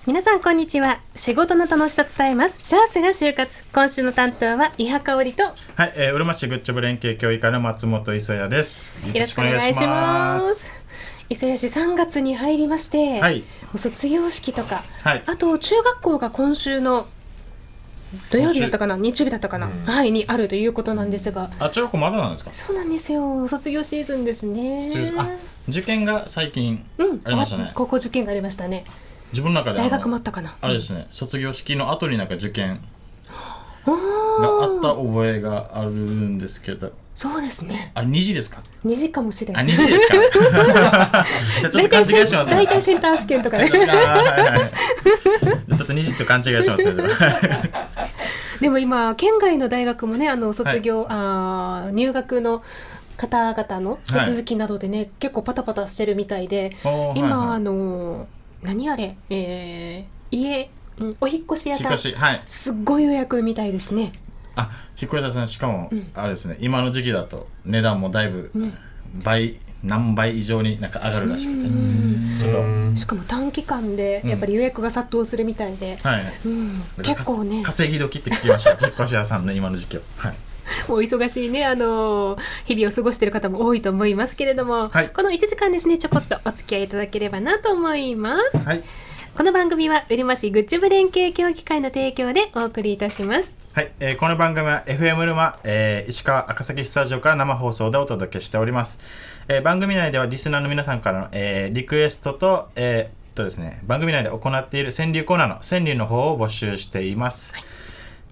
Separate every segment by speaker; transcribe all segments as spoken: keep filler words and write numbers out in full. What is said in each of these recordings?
Speaker 1: 皆さんこんにちは。仕事の楽しさ伝えますチャースが就活。今週の担当は伊波香織と、
Speaker 2: はい、えー、うるま市グッジョブ連携協議会の松本磯也です。
Speaker 1: よろしくお願いします。磯谷市さんがつに入りまして、はい、卒業式とか、はい、あと中学校が今週の土曜日だったかな、日曜日だったかな、うん、はいにあるということなんですが、
Speaker 2: あ、中学校まだなんですか？
Speaker 1: そうなんですよ。卒業シーズンですね。
Speaker 2: あ、受験が最近ありましたね、うん、
Speaker 1: 高校受験がありましたね。
Speaker 2: 自分の中で
Speaker 1: 大学もあったかな。
Speaker 2: あれですね、卒業式の後になんか受験があった覚えがあるんですけど。
Speaker 1: そうですね。
Speaker 2: あれにじですか？
Speaker 1: にじかもしれない。
Speaker 2: あ、にじですか？ちょっと勘違いしますね。
Speaker 1: 大体センター試験とかね。
Speaker 2: はいはい、ちょっとにじと勘違いしますね。
Speaker 1: でも今県外の大学もね、あの卒業、はい、あ入学の方々の手続きなどでね、はい、結構パタパタしてるみたいで、今、はいはい、あの何あれ、えー、家、うん、お引っ越し屋さん、はい、すっごい予約みたいですね。
Speaker 2: あ、引っ越し屋さん、しかも、うん、あれですね、今の時期だと値段もだいぶ倍、うん、何倍以上になんか上がるらしくて、ちょっと
Speaker 1: しかも短期間でやっぱり予約が殺到するみたいで、うん、はい、うん、結構ね
Speaker 2: 稼ぎ時って聞きました引っ越し屋さんの今の時期を、はい、
Speaker 1: お忙しいね、あのー、日々を過ごしている方も多いと思いますけれども、はい、このいちじかんですね、ちょこっとお付き合いいただければなと思います、はい、この番組はうるま市グッジョブ連携協議会の提供でお送りいたします。
Speaker 2: はい、えー、この番組は エフエム うるま、えー、石川赤崎スタジオから生放送でお届けしております、えー、番組内ではリスナーの皆さんからの、えー、リクエストと、えーとですね、番組内で行っている川柳コーナーの川柳の方を募集しています、はい、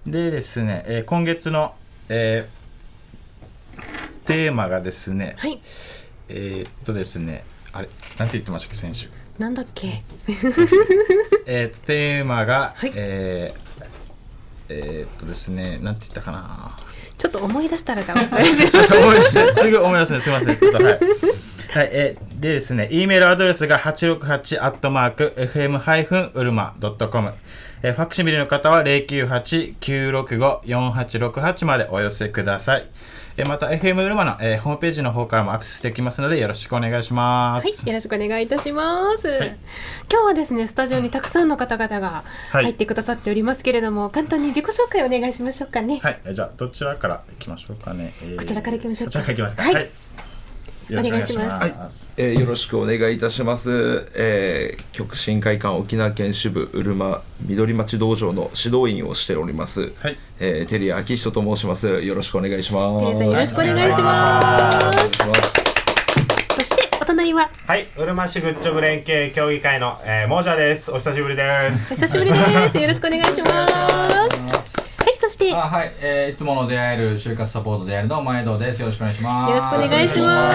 Speaker 2: でですね、えー、今月の、えー、テーマがですね、はい、えー、っとですね、あれなんて言ってましたっけ、先週
Speaker 1: なんだっけ
Speaker 2: えっとテーマが、はい、えーえー、っとですね、なんて言ったかな、
Speaker 1: ちょっと思い出したらじゃあお伝えします。
Speaker 2: ちょっと思い出してすぐ思い出すね、すみません。ちょっとはい。はい、えー、でですね、Eメールアドレスがはちろくはちアットマークエフエムハイフンうるまドットコム、えー、ファクシミリの方はゼロきゅうはちきゅうろくごよんはちろくはちまでお寄せください。えー、また エフエム うるまの、えー、ホームページの方からもアクセスできますのでよろしくお願いします。
Speaker 1: はい、よろしくお願いいたします。はい、今日はですね、スタジオにたくさんの方々が入ってくださっておりますけれども、はい、簡単に自己紹介お願いしましょうかね。
Speaker 2: はい、じゃあどちらからいきましょうかね。
Speaker 1: えー、こちらからいきましょうか。
Speaker 2: こちらからいきますか。
Speaker 1: はい、
Speaker 2: はい、
Speaker 1: お願いします。
Speaker 3: はい、えー、よろしくお願いいたします。えー、極真会館沖縄県支部うるま緑町道場の指導員をしております、はい、えー、テリー明人と申します。よろしくお願いします。
Speaker 1: テリーさんよろしくお願いします。そしてお隣は、
Speaker 4: はい、うるま市グッジョブ連携協議会の、えー、モージャです。お久しぶりです。
Speaker 1: お久しぶりです。よろしくお願いします。はい、そして
Speaker 5: あ、はい、えー、いつもの出会える就活サポートであるの前堂です。よろしくお願いします。
Speaker 1: よろしくお願いします。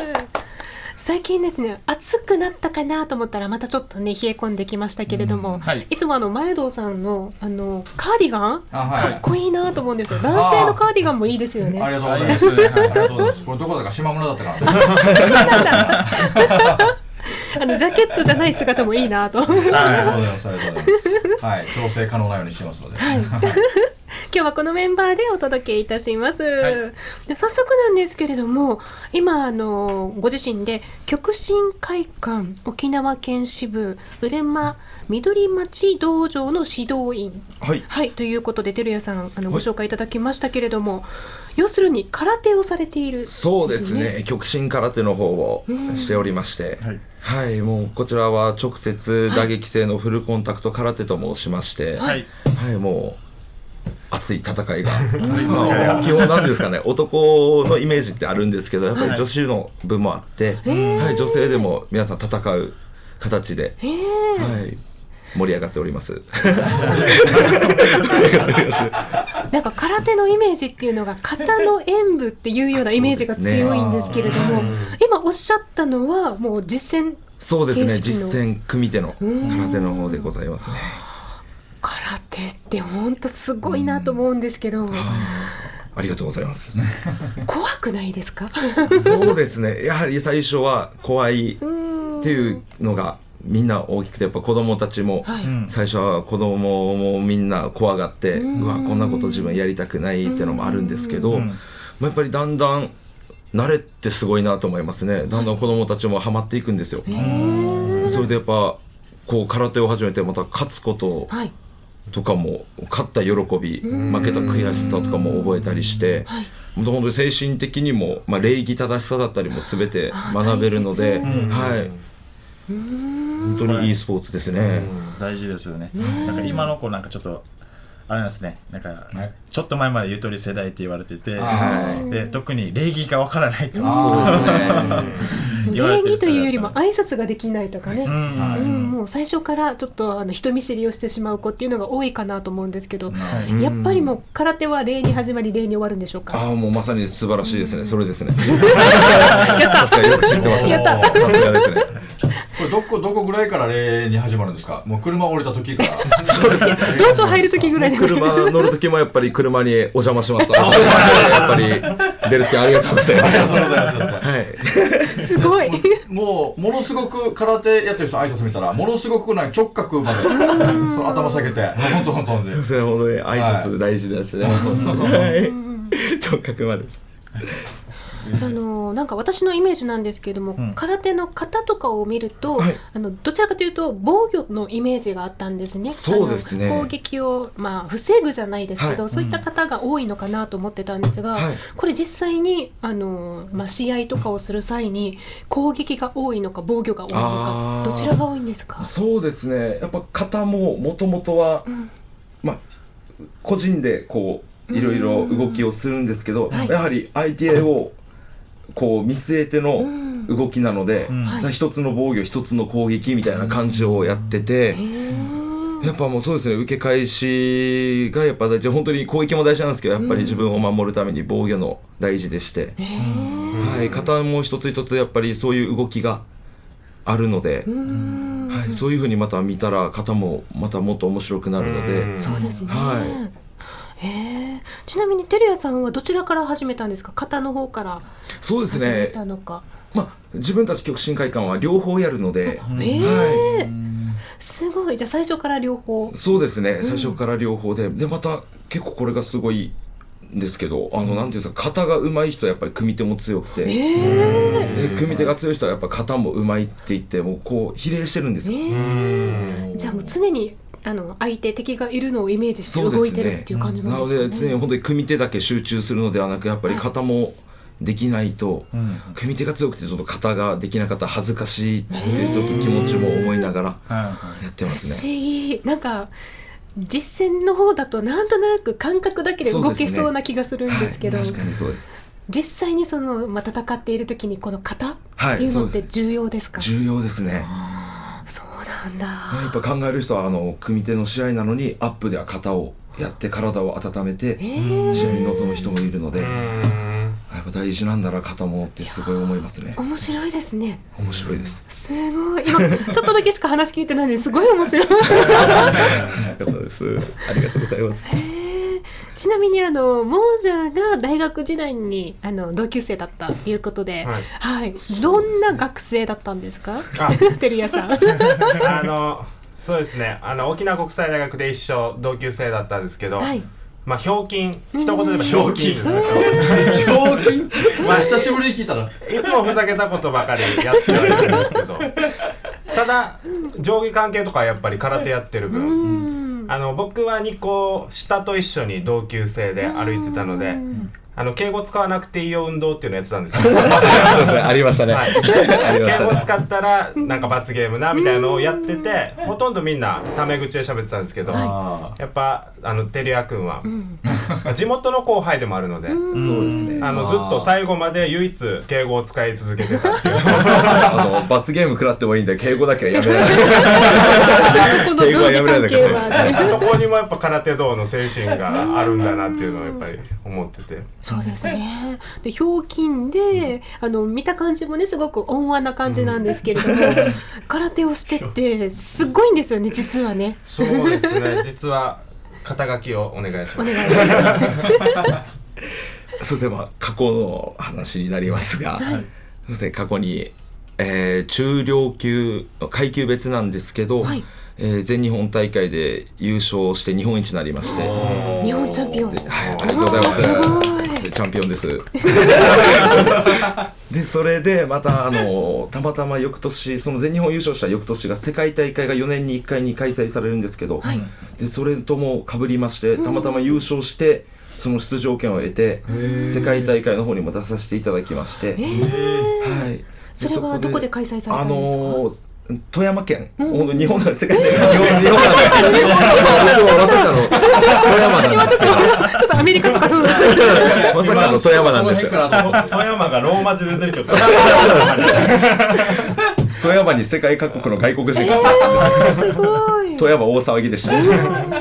Speaker 1: 最近ですね、暑くなったかなと思ったらまたちょっとね冷え込んできましたけれども、はい、いつもあの前堂さんのあのカーディガン、はい、かっこいいなと思うんですよ。男性のカーディガンもいいですよね。
Speaker 5: ありがとうございます。はい、ありがとうございます。これどこだか島村だったから。
Speaker 1: そうなんだ。あのジャケットじゃない姿もいいなと。
Speaker 5: はい、ありがとうございます。ありがとうございます。はい、調整可能なようにしてますので。はい。
Speaker 1: 今日はこのメンバーでお届けいたします、はい、で早速なんですけれども、今あのご自身で極真会館沖縄県支部うるま緑町道場の指導員、はいはい、ということで照屋さんあのご紹介いただきましたけれども、要するに空手をされている、ね、
Speaker 3: そうですね、極真空手の方をしておりまして、はいはい、もうこちらは直接打撃性のフルコンタクト空手と申しまして、はいはい、もう熱い戦いが、まあ、基本なんですかね、男のイメージってあるんですけど、やっぱり女子の部もあって、はいはい、女性でも皆さん戦う形で、はい、盛り上がっております。
Speaker 1: なんか空手のイメージっていうのが型の演武っていうようなイメージが強いんですけれども、ね、今おっしゃったのはもう実践、
Speaker 3: そうですね、実践組手の空手の方でございますね。
Speaker 1: 空手って本当すごいなと思うんですけど、
Speaker 3: ありがとうございます。
Speaker 1: 怖くないですか？
Speaker 3: そうですね、やはり最初は怖いっていうのがみんな大きくて、やっぱ子供たちも、はい、最初は子供もみんな怖がって、うわこんなこと自分やりたくないっていうのもあるんですけど、やっぱりだんだん慣れってすごいなと思いますね。だんだん子供たちもハマっていくんですよ。それでやっぱこう空手を始めてまた勝つこととかも、勝った喜び、負けた悔しさとかも覚えたりして、はい、本当に精神的にも、まあ、礼儀正しさだったりも全て学べるので、はい、本当にいいスポーツですね。
Speaker 2: 大事ですよね。なんか今の子なんかちょっとあれなんですね、なんかちょっと前までゆとり世代って言われてて、で特に礼儀がわからないと。
Speaker 3: そうです
Speaker 1: ね。礼儀というよりも挨拶ができないとかね、うん、もう最初からちょっとあの人見知りをしてしまう子っていうのが多いかなと思うんですけど、やっぱりもう空手は礼に始まり礼に終わるんでしょうか。
Speaker 3: ああ、もうまさに素晴らしいですね。それですね。さすがよく知ってますね。さすがですね。
Speaker 5: これどこどこぐらいから礼に始まるんですか。もう車降りた時から。
Speaker 3: そうですね。
Speaker 1: 道場入る時ぐらいじゃない。
Speaker 3: 車乗る時もやっぱり車にお邪魔します。やっぱり出る時ありがとうございます。はい。
Speaker 1: すごい。
Speaker 5: もうものすごく空手やってる人挨拶見たらものすごくない直角までその頭下げて本当本当で。
Speaker 3: それほどね挨拶大事ですね。はい。直角まで。
Speaker 1: あのなんか私のイメージなんですけれども、うん、空手の型とかを見ると、はい、あのどちらかというと防御のイメージがあったんですね。
Speaker 3: そうですね。
Speaker 1: 攻撃を、まあ、防ぐじゃないですけど、はい、そういった方が多いのかなと思ってたんですが、はい、これ実際にあの、まあ、試合とかをする際に攻撃が多いのか防御が多いのかどちらが多いんですか。
Speaker 3: そうですね、やっぱ型ももともとは、うん、まあ、個人でこういろいろ動きをするんですけど、うん、やはり相手をこう見据えての動きなので、うん、一つの防御一つの攻撃みたいな感じをやってて、うん、やっぱもうそうですね、受け返しがやっぱ大事、本当に攻撃も大事なんですけど、やっぱり自分を守るために防御の大事でして、はい、型も一つ一つやっぱりそういう動きがあるので、はい、そういう風にまた見たら型もまたもっと面白くなるので、
Speaker 1: そうですね、
Speaker 3: はい。
Speaker 1: へー。ちなみに照屋さんはどちらから始めたんですか。型の方から始めたのか。
Speaker 3: まあ、自分たち極真会館は両方やるので、
Speaker 1: えーはい、すごい。じゃあ最初から両方。
Speaker 3: そうですね、最初から両方で、でまた結構これがすごいんですけど、あのなんていうんですか、型が上手い人はやっぱり組み手も強くて、えー、で組み手が強い人はやっぱ型も上手いって言ってもうこう比例してるんですよ。え
Speaker 1: ー、じゃあもう常にあの相手敵がいるのをイメージして動いてるっていう感じなんですかね。
Speaker 3: なので常に本当に組み手だけ集中するのではなく、やっぱり型もできないと、うん、組み手が強くてちょっと型ができなかったら恥ずかしいっていうちょっと気持ちも思いながらやってますね。
Speaker 1: 不思議。なんか実践の方だとなんとなく感覚だけで動けそうな気がするんですけど、
Speaker 3: はい、確かにそうです。
Speaker 1: 実際にその、まあ、戦っている時にこの型っていうのって重要ですか。
Speaker 3: はい、重要ですね。
Speaker 1: そうなんだ。
Speaker 3: やっぱ考える人はあの組み手の試合なのにアップでは型をやって体を温めて試合に臨む人もいるので、やっぱ大事なんだな型もってすごい思いますね。
Speaker 1: 面白いですね。
Speaker 3: 面白いです。
Speaker 1: すごい。今ちょっとだけしか話聞いてないのですごい面白い。
Speaker 3: ありがとうです。ありがとうございます。
Speaker 1: ちなみにあの亡者が大学時代にあの同級生だったということで、はいはい、どんな学生だったんですか。照屋さん。
Speaker 4: あのそうですね、あの沖縄国際大学で一緒同級生だったんですけど、はい、まあひょうきん、一言で言えばひょうきんですね。
Speaker 5: ひょうきん、まあ久しぶりに聞いたら
Speaker 4: いつもふざけたことばかりやってはいるんですけど、ただ上下関係とかやっぱり空手やってる分、あの僕はにこ下と一緒に同級生で歩いてたので、あの敬語使わなくていいよ運動っていうのやってたんですよ。そう
Speaker 3: ですね、ありましたね。はい、
Speaker 4: 敬語使ったらなんか罰ゲームなみたいなのをやってて、ほとんどみんなタメ口で喋ってたんですけど、やっぱあの照屋君は地元の後輩でもあるので、
Speaker 3: そうですね。
Speaker 4: あのずっと最後まで唯一敬語を使い続けてたっていう。
Speaker 3: あの罰ゲーム食らってもいいんで敬語だけはやめられない。敬語はやめられない。
Speaker 4: そこにもやっぱ空手道の精神があるんだなっていうのをやっぱり思ってて。
Speaker 1: そうですね。でひょうきんで、あの見た感じもねすごく温和な感じなんですけれども、空手をしてってすごいんですよね実はね。
Speaker 4: そうですね、実は肩書きをお願いします。
Speaker 1: お願いします。
Speaker 3: それでは過去の話になりますが、はい、そして過去に、えー、中量級階級別なんですけど、はい、えー、全日本大会で優勝して日本一になりまして、
Speaker 1: 日本チャンピオン。
Speaker 3: はい、ありがとうございます。 チャンピオンですでそれでまたあのたまたま翌年その全日本優勝した翌年が世界大会がよねんにいっかいに開催されるんですけど、はい、でそれともかぶりましてたまたま優勝してその出場権を得て世界大会の方にも出させていただきまして、はい、
Speaker 1: それはどこで開催されたんですか？あのー
Speaker 3: 富山県、本当日本の世界で日本なんですけど、日本のまさかの富山なんですけど、
Speaker 1: ちょっとアメリカとかそうです。
Speaker 3: まさかの富山なんですよ。
Speaker 4: 富山がローマ字で出てきた。
Speaker 3: 富山に世界各国の外国人が集まったんですよ。
Speaker 1: すごい。
Speaker 3: 富山大騒ぎでした。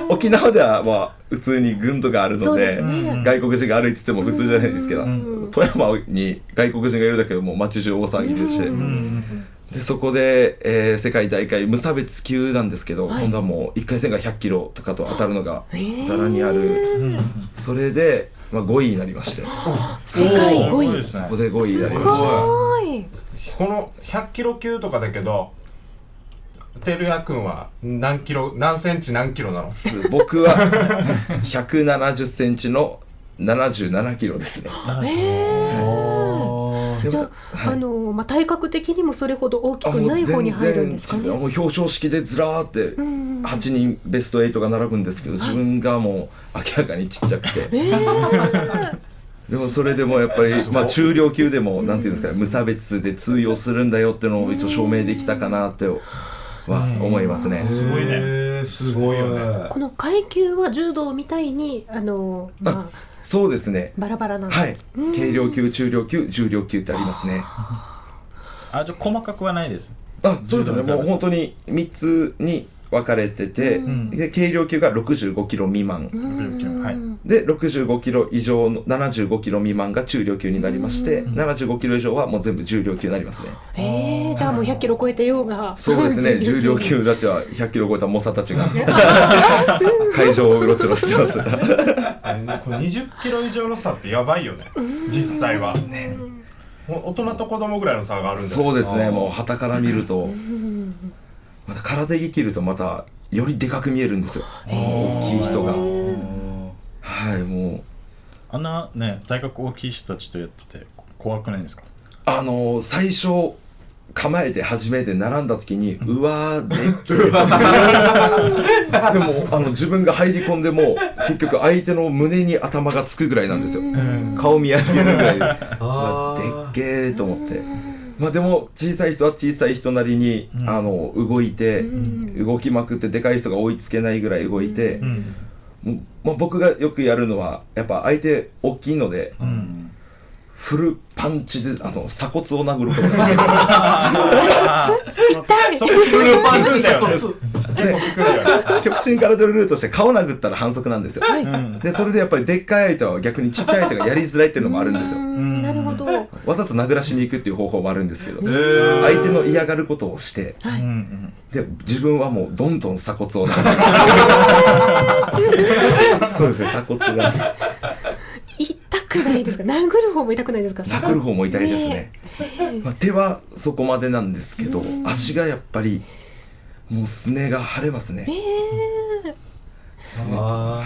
Speaker 3: 沖縄ではまあ普通に軍都があるので、外国人が歩いてても普通じゃないですけど、富山に外国人がいるだけでもう街中大騒ぎでして。でそこで、えー、世界大会無差別級なんですけど、はい、今度はもういっかい戦がひゃっキロとかと当たるのがざらにある、えー、それで、まあ、ごいになりまして
Speaker 1: 世界ごい
Speaker 3: そこでごいになりました。
Speaker 4: このひゃっキロ級とかだけど照屋君は何キロ何センチ何キロなの？
Speaker 3: 僕はひゃくななじゅっセンチのななじゅうななキロですね。
Speaker 1: えーじゃあ、はい、あのまあ、体格的にもそれほど大きくない方に入るんですかね。
Speaker 3: もう表彰式でずらーってはちにんベストはちが並ぶんですけど、自分がもう明らかにちっちゃくて、えー、でもそれでもやっぱり、まあ、中量級でもなんていうんですか、無差別で通用するんだよっていうのを一応証明できたかなっては思いますね。
Speaker 4: すごいね。すごいよね。
Speaker 1: この階級は柔道みたいにあの、まあ
Speaker 3: そうですね。
Speaker 1: バラバラなんです。はい。
Speaker 3: 軽量級、中量級、重量級ってありますね。
Speaker 2: あ、じゃあ細かくはないです。
Speaker 3: あ、そうですね。もう本当にみっつに分かれてて、うん、で軽量級がろくじゅうごキロ未満、はい、でろくじゅうごキロ以上のななじゅうごキロ未満が中量級になりまして、ななじゅうごキロ以上はもう全部重量級になりますね。
Speaker 1: へえ、じゃあもうひゃっキロ超えてようが。
Speaker 3: そうですね。重量級たちはひゃっキロ超えた猛者たちが会場をうろちょろしてます。
Speaker 4: これにじゅっキロ以上の差ってやばいよね。実際は。大人と子供ぐらいの差があるんだ。
Speaker 3: そうですね。もう旗から見ると。また空手着着るとまたよりでかく見えるんですよ、大きい人が。はい、もう
Speaker 2: あんなね体格大きい人たちとやってて怖くないですか？
Speaker 3: あの最初構えて初めて並んだ時にうわーでっけーでもあの自分が入り込んでも結局相手の胸に頭がつくぐらいなんですよ。顔見上げるぐらいでっけーと思って。まあでも小さい人は小さい人なりに、うん、あの動いて、うん、動きまくってでかい人が追いつけないぐらい動いて、うんまあ、僕がよくやるのはやっぱ相手大きいので、うん、フルパンチであの鎖骨を殴ることができる。
Speaker 1: 痛い。
Speaker 4: そこフルパンチだよね。
Speaker 3: 極真空手のルールとして顔殴ったら反則なんですよ、はい、でそれでやっぱりでっかい相手は逆にちっちゃい相手がやりづらいっていうのもあるんですよ。
Speaker 1: なるほど。
Speaker 3: わざと殴らしに行くっていう方法もあるんですけど、相手の嫌がることをして、はい、で自分はもうどんどん鎖骨を殴る。そうですね、鎖骨が
Speaker 1: 痛くないですか？殴る方も痛くないですか？
Speaker 3: 殴る方も痛いですね、まあ、手はそこまでなんですけど、足がやっぱりもうすねが腫れますね。
Speaker 1: えーはい、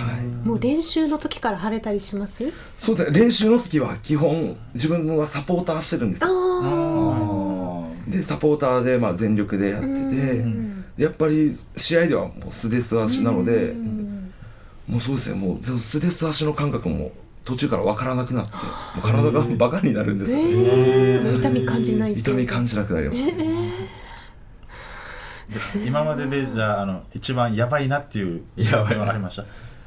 Speaker 1: もう練習の時から腫れたりします？
Speaker 3: そうですね、練習の時は基本自分はサポーターしてるんですよ。でサポーターでまあ全力でやってて、やっぱり試合ではもう素手素足なので、もうそうですね、もう素手素足の感覚も途中から分からなくなって、もう体がバカになるんですよ、
Speaker 1: えー、痛み感じない。
Speaker 3: 痛み感じなくなります、えー
Speaker 2: 今まででじゃあ、あの一番やばいなっていうやばいのがありました？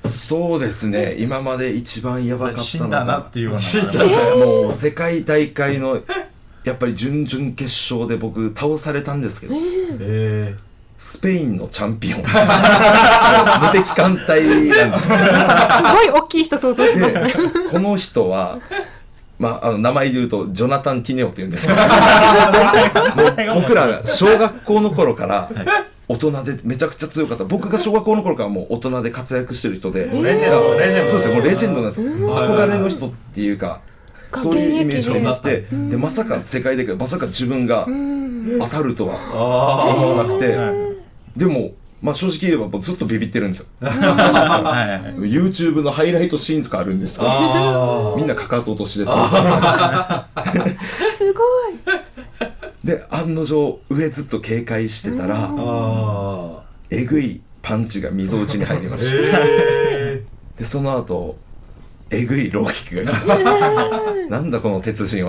Speaker 3: そうですね、今まで一番やばかったのが
Speaker 2: 死んだなっていうような、
Speaker 3: えー、もう世界大会のやっぱり準々決勝で僕倒されたんですけど、えー、スペインのチャンピオン無敵艦隊なんですよ。
Speaker 1: すごい大きい人想像しました。
Speaker 3: この人はまあ、あの名前で言うとジョナタン・ティネオって言うんですけどもう僕らが小学校の頃から大人でめちゃくちゃ強かった。僕が小学校の頃からもう大人で活躍してる人で、
Speaker 4: レジェンド、レジェンド、
Speaker 3: そうですよ、もうレジェンドなんですよ。憧れの人っていうかそういうイメージを持って、でまさか世界でまさか自分が当たるとは思わなくて、でもまあ正直言えばもうずっとビビってるんですよ。
Speaker 2: はいはいはい
Speaker 3: YouTube のハイライトシーンとかあるんですけど、みんなかかと落としで撮る
Speaker 1: すごい。
Speaker 3: で案の定上ずっと警戒してたらえぐいパンチがみぞおちに入りました、えー、でその後えぐいローキックが来ました、えー、なんだこの鉄人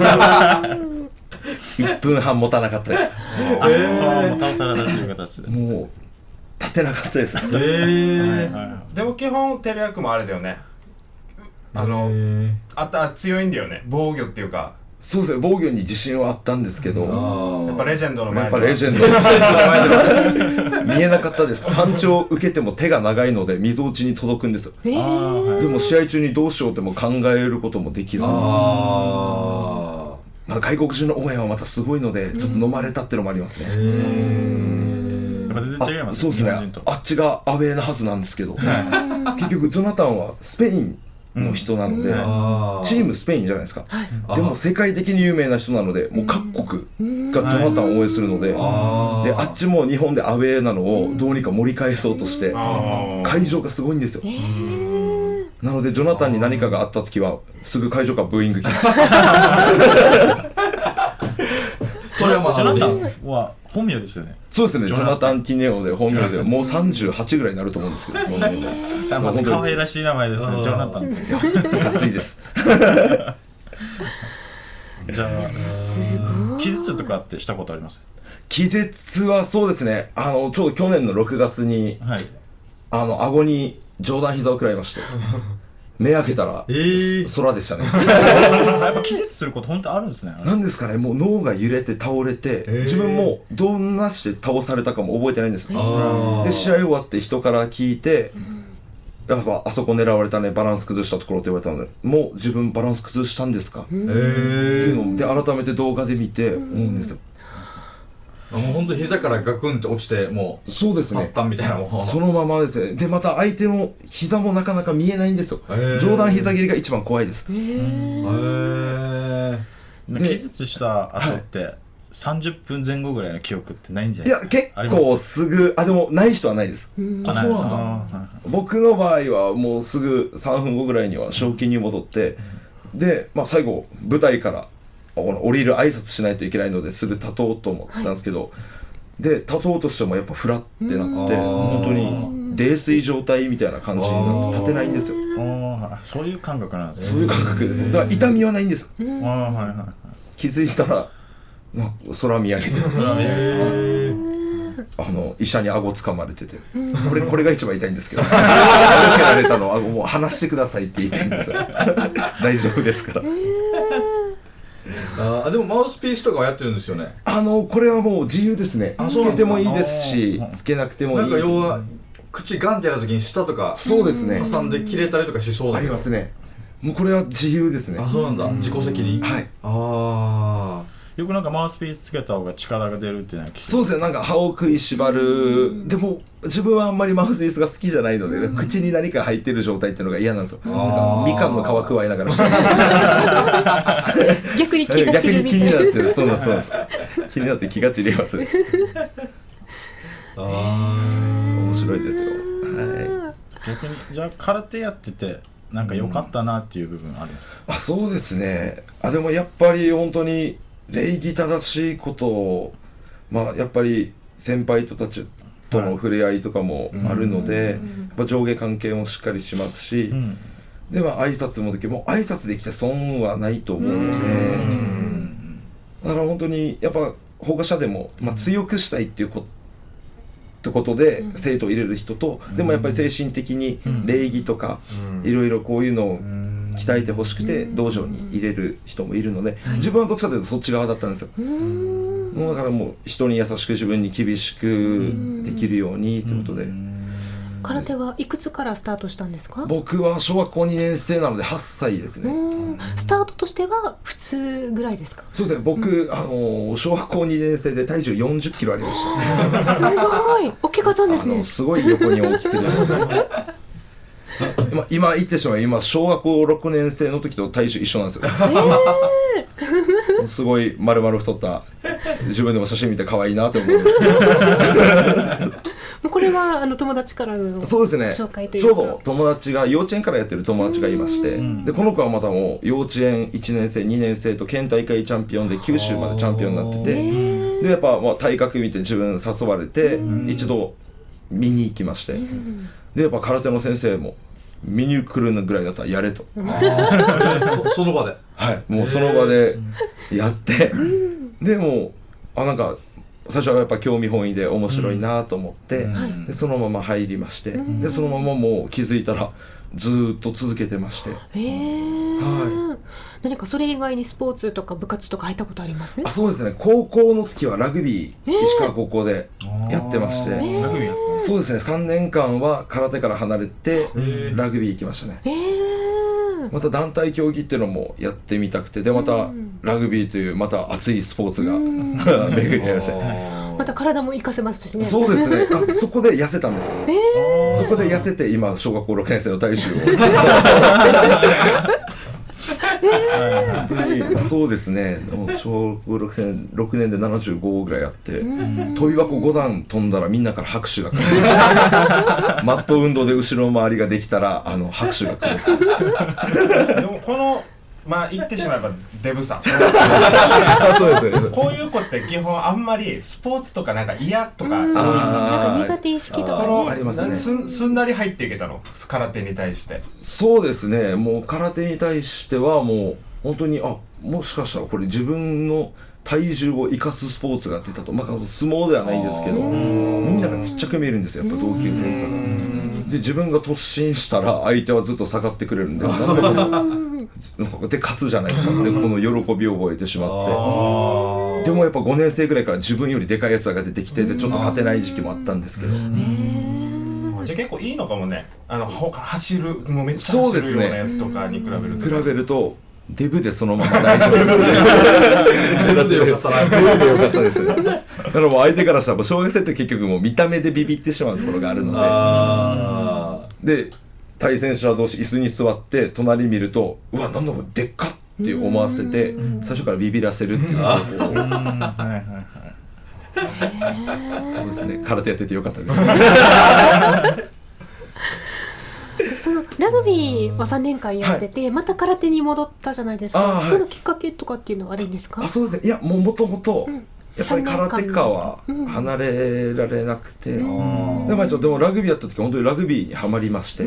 Speaker 3: はいっぷんはん持たなかったです。
Speaker 2: えー、そのまま倒されたという形で
Speaker 3: もう立てなかったです、え
Speaker 4: ーはいはい、でも基本テレ役もあれだよね、あの、えー、あった強いんだよね、防御っていうか。
Speaker 3: そうですね、防御に自信はあったんですけど、
Speaker 4: やっぱレジェンドの前で
Speaker 3: やっぱレジェンドです見えなかったです。パンチを受けても手が長いのでみぞおちに届くんですよ、えー、でも試合中にどうしようっても考えることもできず、あまだ外国人の応援はまたすごいのでちょっと飲まれたってのもありますね。
Speaker 2: やっぱ全然違います。
Speaker 3: そうですね、あっちがアウェーなはずなんですけど結局ジョナタンはスペインの人なので、うん、チームスペインじゃないですか、はい、でも世界的に有名な人なのでもう各国がジョナタンを応援するので、うん、あ, であっちも日本でアウェーなのをどうにか盛り返そうとして、うん、会場がすごいんですよ、えー、なのでジョナタンに何かがあった時はすぐ会場からブーイング来ます
Speaker 2: それはまあジョナタンは本名ですよね。
Speaker 3: そうですね、ジョナタン・ティネオで本名でもうさんじゅうはちぐらいになると思うんですけど
Speaker 2: 可愛らしい名前ですね、ジョナタンって
Speaker 3: 熱いです
Speaker 2: じゃあ気絶とかってしたことあります？
Speaker 3: 気絶はそうですね、あのちょうど去年のろくがつに、はい、あの顎に上段膝を食らいまして目開けたら、えー、空でしたね
Speaker 2: やっぱ気絶すること本当あるんですね。
Speaker 3: なんですかね、もう脳が揺れて倒れて、えー、自分もどんなして倒されたかも覚えてないんです、えー、で試合終わって人から聞いて、やっぱあそこ狙われたね、バランス崩したところって言われたので、もう自分バランス崩したんですか、えー、っていうので改めて動画で見て思うんですよ。
Speaker 5: もう本当膝からガクンって落ちてもう
Speaker 3: そうですね、
Speaker 5: パッタンみたいなもん
Speaker 3: そのままですね。でまた相手の膝もなかなか見えないんですよ。上段膝蹴りが一番怖いです。へ
Speaker 2: ー。気絶した後って、はい、さんじゅっぷんぜん後ぐらいの記憶ってないんじゃないですか？
Speaker 3: いや結構すぐ、あでもない人はないです。
Speaker 5: あ、そうなんだ。
Speaker 3: 僕の場合はもうすぐさんぷんごぐらいには正気に戻って、で、まあ、最後舞台から降りる挨拶しないといけないのですぐ立とうと思ったんですけど、はい、で立とうとしてもやっぱフラってなって本当に泥酔状態みたいな感じになって立てないんですよ。
Speaker 2: あそういう感覚なんですね。
Speaker 3: そういう感覚です。だから痛みはないんですよ。あ、
Speaker 2: はいはいはい、
Speaker 3: 気づいたらなんか空見上げて空見上げてあの医者に顎掴まれてて、これこれが一番痛いんですけど、顎蹴られたのはもう離してくださいって言いたいんですよ大丈夫ですから。
Speaker 5: あでもマウスピースとかはやってるんですよね。
Speaker 3: あのこれはもう自由ですね。つけてもいいですしつけなくてもいい。
Speaker 5: なんか要は口ガンってやるときに舌とか
Speaker 3: そうですね
Speaker 5: 挟んで切れたりとかしそうだ
Speaker 3: ありますね。もうこれは自由ですね。
Speaker 5: あ、そうなんだ。自己責任。
Speaker 3: はい。
Speaker 2: ああ。よくなんかマウスピースつけた方が力が出るっていうのは聞いて。
Speaker 3: そうですね。なんか歯を食いしばる。でも自分はあんまりマウスピースが好きじゃないので、口に何か入ってる状態っていうのが嫌なんですよ。なんかみかんの皮加えながら。
Speaker 1: 逆に気が散るみたいな。
Speaker 3: 逆に気になってる。そうなんそうです。気になって気が散ります。ああ、面白いですよ。はい。
Speaker 2: 逆にじゃあ空手やってて。なんか良かったなっていう部分ありますか？
Speaker 3: うん、あ、そうですね。あ、でもやっぱり本当に礼儀正しいことを、まあやっぱり先輩とたちとの触れ合いとかもあるので、はい、やっぱ上下関係もしっかりしますし、うん、でまあ挨拶もできる、もう挨拶できて損はないと思うので、だから本当にやっぱ保護者でも、まあ、強くしたいっていうことってことで生徒を入れる人と、うん、でもやっぱり精神的に礼儀とか、うん、いろいろこういうのを鍛えてほしくて道場に入れる人もいるので、自分はどっちかというとそっち側だったんですよ。もうだからもう人に優しく自分に厳しくできるようにということで。
Speaker 1: 空手はいくつからスタートしたんですか？
Speaker 3: 僕は小学校にねん生なのではっさいですね。
Speaker 1: スタートとしては普通ぐらいですか？
Speaker 3: そうですね。僕、うん、あの小学校にねん生で体重よんじゅっキロありました。
Speaker 1: すごい大きかったんですね。
Speaker 3: すごい横に大きく出ますね。今, 今言ってしまう今小学校ろくねん生の時と体重一緒なんですよ。えー、すごい丸々太った自分でも写真見て可愛いなって思う
Speaker 1: これはあの友達からの
Speaker 3: そうですね
Speaker 1: 紹介というか、
Speaker 3: ちょうど友達が幼稚園からやってる友達がいまして、でこの子はまたもう幼稚園いちねん生にねん生と県大会チャンピオンで九州までチャンピオンになってて、でやっぱまあ体格見て自分誘われて一度見に行きまして、でやっぱ空手の先生も見に来るぐらいだったらやれと
Speaker 5: そ, その場で
Speaker 3: はいもうその場でやってでもうあなんか最初はやっぱ興味本位で面白いなと思って、うん、でそのまま入りまして、うん、でそのままもう気づいたらずーっと続けてまして、
Speaker 1: へー、はい、何かそれ以外にスポーツとか部活とか入ったことあります？
Speaker 3: あそうですね高校の時はラグビー、えー、石川高校でやってまして、えー、ラグビーやってたそうですねさんねんかんは空手から離れてラグビー行きましたね、えー、また団体競技っていうのもやってみたくてでまたラグビーというまた熱いスポーツが巡り合いまして
Speaker 1: また体も活かせますしね。
Speaker 3: そうですねあそこで痩せたんですよ、えー、そこで痩せて今小学校ろくねん生の体重をえー、そうですね小学ろくねんろくねんでななじゅうごぐらいあって跳び箱ご段飛んだらみんなから拍手が来るマット運動で後ろ回りができたらあの拍手が来る
Speaker 4: でもこのまあ言ってしまえばデブさん
Speaker 3: そうですね
Speaker 4: こういう子って基本あんまりスポーツとかなんか嫌とか多いんですよ。
Speaker 1: なんか苦手意識とかね
Speaker 3: ありますね。
Speaker 4: す, すんなり入っていけたの空手に対して。
Speaker 3: そうですねもう空手に対してはもう本当にあもしかしたらこれ自分の体重を生かすスポーツが出たと、まあ、相撲ではないんですけどみんながちっちゃく見えるんですよやっぱ同級生とかがで自分が突進したら相手はずっと下がってくれるんでなんだかで勝つじゃないですかでこの喜びを覚えてしまってでもやっぱごねん生ぐらいから自分よりでかいやつが出てきてでちょっと勝てない時期もあったんですけどじゃ
Speaker 4: あ結構いいのかもねあの走るもうめっちゃ走るようなやつとかに比べると
Speaker 3: 比べるとデブでそのまま大丈夫デブでよかったなデブでよかったですだからもう相手からしたら小学生って結局もう見た目でビビってしまうところがあるのでで対戦者同士椅子に座って隣見るとうわなんだこれでっかって思わせて最初からビビらせるっていう方法をそうですね空手やっててよかったです
Speaker 1: そのラグビーはさんねんかんやってて、はい、また空手に戻ったじゃないですか、はい、そのきっかけとかっていうのはあるんですか？
Speaker 3: あそうですねいやもうもともとやっぱり空手家は離れられなくて、うん、で, まあでもラグビーやった時本当にラグビーにはまりまして、うん、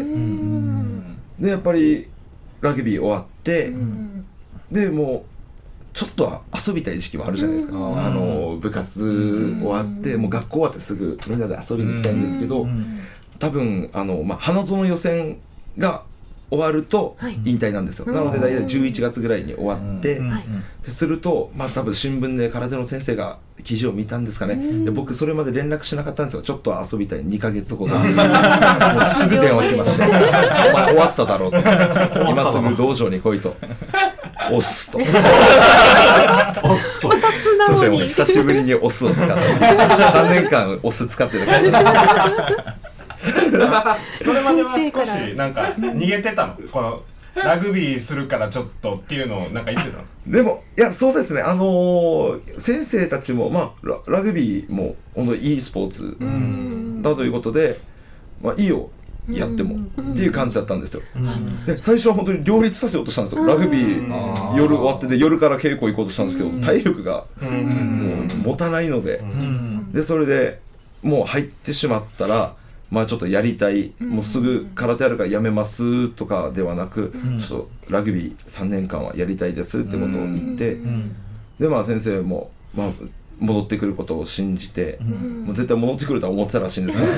Speaker 3: でやっぱりラグビー終わって、うん、でもうちょっとは遊びたい時期もあるじゃないですか、うん、あの部活終わって、うん、もう学校終わってすぐみんなで遊びに行きたいんですけど、うん、多分あの、まあ、花園予選が終わると引退なんですよ、はい、なので大体じゅういちがつぐらいに終わって、うん、ですると、まあ、多分新聞で空手の先生が記事を見たんですかね、うん、で僕それまで連絡しなかったんですよちょっと遊びたいにかげつほどもうすぐ電話来ましたお前終わっただろうと今すぐ道場に来いと押すと
Speaker 1: 押すと
Speaker 3: 先生も久しぶりに押すを使ってさんねんかん押す使ってる感じです
Speaker 4: それまでは少しなんか逃げてたのこのラグビーするからちょっとっていうのをなんか言ってたの
Speaker 3: でもいやそうですねあのー、先生たちもまあ ラ, ラグビーも本当にいいスポーツだということでまあいいよやってもっていう感じだったんですよで最初は本当に両立させようとしたんですよラグビー夜終わってで夜から稽古行こうとしたんですけど体力がもう持たないのででそれでもう入ってしまったらまあちょっとやりたいもうすぐ空手やるからやめますとかではなくちょっとラグビーさんねんかんはやりたいですってことを言ってでまあ先生もまあ戻ってくることを信じてもう絶対戻ってくるとは思ってたらしいんですよ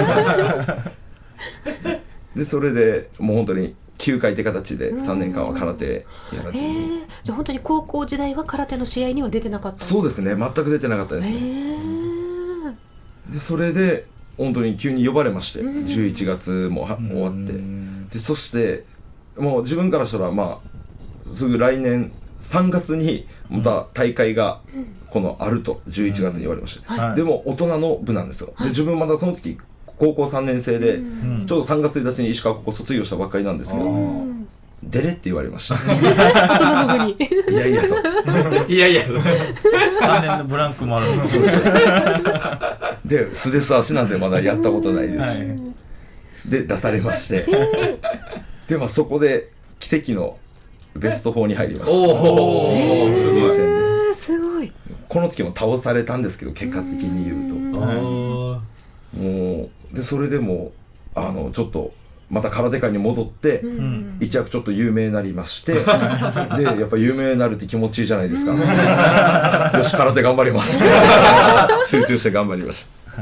Speaker 3: でそれでもう本当にきゅうかいって形でさんねんかんは空手やらずに、え
Speaker 1: ー、じゃあ本当に高校時代は空手の試合には出てなかったんですか？
Speaker 3: そうですね全く出てなかったですね、えー、でそれで本当に急に呼ばれまして、うん、じゅういちがつもは終わってでそしてもう自分からしたらまあすぐ来年さんがつにまた大会がこのあるとじゅういちがつに言われました、うんはい、でも大人の部なんですよ、はい、で自分まだその時高校さんねん生で、うん、ちょうどさんがつついたちに石川高校卒業したばっかりなんですけど、うん、 出れって言われました
Speaker 1: 大人の部に
Speaker 3: いやいやと
Speaker 4: いやいや
Speaker 2: さんねんのブランクもあるんですよ
Speaker 3: で素手素足なんでまだやったことないですし、はい、で出されましてで、まあ、そこで奇跡のベストよんに入りました。
Speaker 4: おお
Speaker 3: すごい、
Speaker 1: すごい。
Speaker 3: この時も倒されたんですけど結果的に言うともうでそれでもあのちょっとまた空手界に戻って、うん、一躍ちょっと有名になりましてでやっぱ有名になるって気持ちいいじゃないですかよし空手頑張ります集中して頑張りました、はい、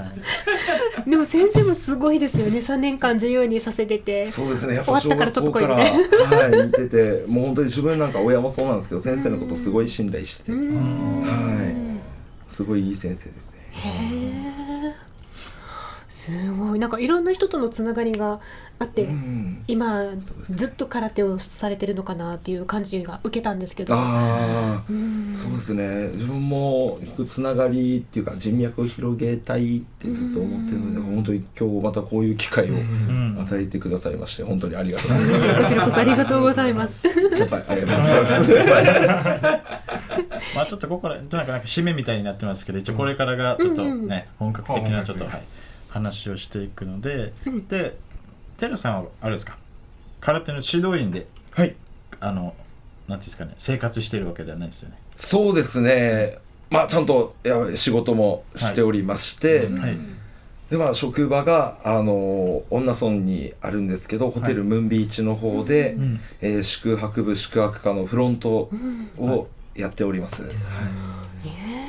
Speaker 1: でも先生もすごいですよね。さんねんかん自由にさせてて。
Speaker 3: そうですね、やっぱ小学校から、はい、見ててもう本当に自分なんか親もそうなんですけど先生のことすごい信頼してて、はい、すごいいい先生ですね。
Speaker 1: へー、すごい。なんかいろんな人とのつながりがあって、うん、今ずっと空手をされてるのかなっていう感じが受けたんですけど。
Speaker 3: あ、うん、そうですね、自分もつながりっていうか人脈を広げたいってずっと思ってるので、うん、本当に今日またこういう機会を与えてくださいまして本当にありがとうございます
Speaker 1: こちらこそありがとうございます
Speaker 3: 先輩ありがとうございます
Speaker 2: まあちょっとここからなんかなんか締めみたいになってますけど、一応これからがちょっとね、うん、本格的なちょっと、はい、話をしていくので、うん、でテルさんはあれですか、空手の指導員で、
Speaker 3: はい、
Speaker 2: あのなんていうんですかね、生活しているわけではないですよね。
Speaker 3: そうですね、まあちゃんといや仕事もしておりまして、はい、はい、でまあ職場があの恩納村にあるんですけど、ホテルムーンビーチの方で、はい、えー、宿泊部宿泊課のフロントをやっております、はい、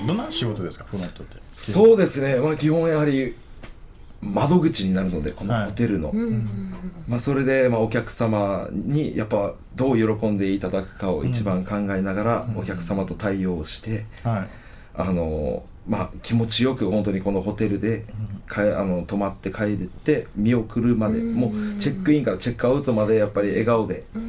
Speaker 2: どんな仕事ですかフロントって。
Speaker 3: そうですね、まあ基本やはり窓口になるのでこのホテルの、はい、まあ、それでまあお客様にやっぱどう喜んでいただくかを一番考えながらお客様と対応して、うん、はい、あのまあ気持ちよく本当にこのホテルでかあの泊まって帰って見送るまで、うん、もうチェックインからチェックアウトまでやっぱり笑顔で、うん、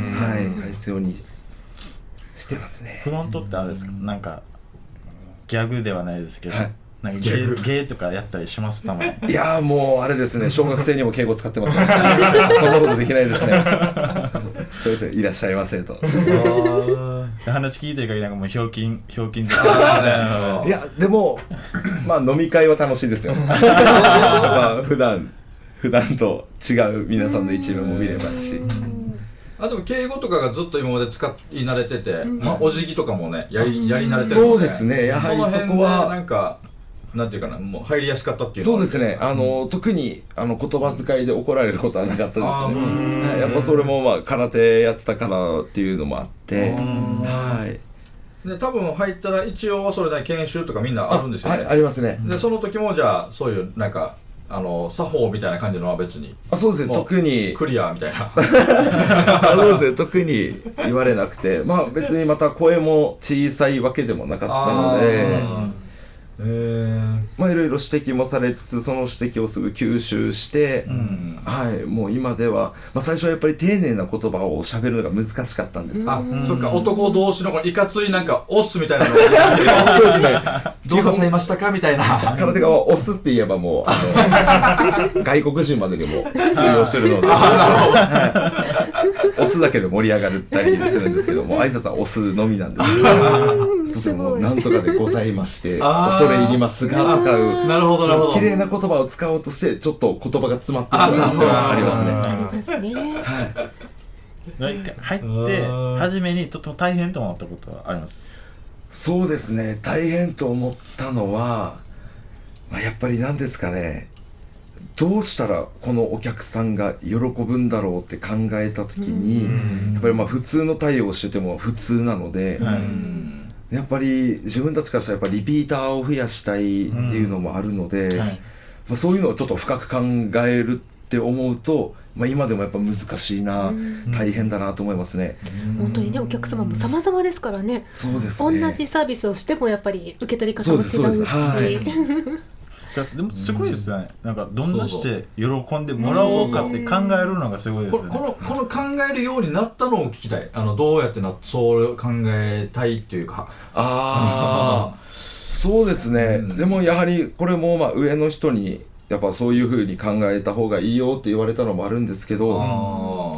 Speaker 3: はい、返すようにしてますね。
Speaker 2: フロントってあれですか、なんかギャグではないですけど、はい、なんかゲー、ゲーとかやったりしますたまに。い
Speaker 3: やーもうあれですね、小学生にも敬語使ってますよそんなことできないですねそうですね、いらっしゃいませと
Speaker 2: 話聞いてる限りなんかもうひょうきんひょうきんでい
Speaker 3: やでもまあ飲み会は楽しいですよやっぱ普段普段と違う皆さんの一面も見れますし、
Speaker 5: あでも敬語とかがずっと今まで使い慣れてて、うん、まあ、お辞儀とかもねやり、やり慣れてるので、
Speaker 3: そうですね、やはりそこは
Speaker 5: なんかなんていうかな、もう入りやすかったっていう
Speaker 3: のは。そうですね、あの、うん、特にあの言葉遣いで怒られることはなかったですね。やっぱそれもまあ空手やってたからっていうのもあって、はい。
Speaker 5: で多分入ったら一応それなり研修とかみんなあるんですよね。
Speaker 3: はい、ありますね。
Speaker 5: でその時もじゃあそういうなんかあの作法みたいな感じのは別に。
Speaker 3: あ、そうですね、特に
Speaker 5: クリアみたいな
Speaker 3: そうですね、特に言われなくて、まあ別にまた声も小さいわけでもなかったので、えー、まあいろいろ指摘もされつつその指摘をすぐ吸収して、うん、はい、もう今では、まあ、最初はやっぱり丁寧な言葉を喋るのが難しかったんです。
Speaker 5: あ、そっか、男同士のこのいかついなんかオスみたいなのそうですね、どうなさいましたかみたいな。
Speaker 3: 空手がオスって言えばもうあの外国人までにも通用してるのでオスだけで盛り上がったりするんですけども、挨拶はオスのみなんですけども、なんとかでございまして恐れ入りますがとかう、
Speaker 5: なるほどなるほど、
Speaker 3: 綺麗な言葉を使おうとしてちょっと言葉が詰まってしまうってはありますね。
Speaker 1: ありますね。
Speaker 2: はい。入って初めにとても大変と思ったことはあります？
Speaker 3: そうですね、大変と思ったのは、まあ、やっぱり何ですかね、どうしたらこのお客さんが喜ぶんだろうって考えた時に、やっぱりまあ普通の対応をしてても普通なので、やっぱり自分たちからしたらやっぱリピーターを増やしたいっていうのもあるので、うん、はい、まあ、そういうのをちょっと深く考えるって思うと、まあ、今でもやっぱ難しいな、うん、大変だなと思いますね。
Speaker 1: 本当にね、お客様も様々ですからね。
Speaker 3: そうですね。
Speaker 1: 同じサービスをしてもやっぱり受け取り方も違うし。そうです、そうです、はい
Speaker 2: でもすごいですね、うん、なんかどんなして喜んでもらおうかって考えるのがすごいですね。
Speaker 5: このこの考えるようになったのを聞きたい。あのどうやってなそう考えたいっていうか。
Speaker 3: ああそうですね、うん、でもやはりこれもまあ上の人にやっぱそういう風に考えた方がいいよって言われたのもあるんですけど、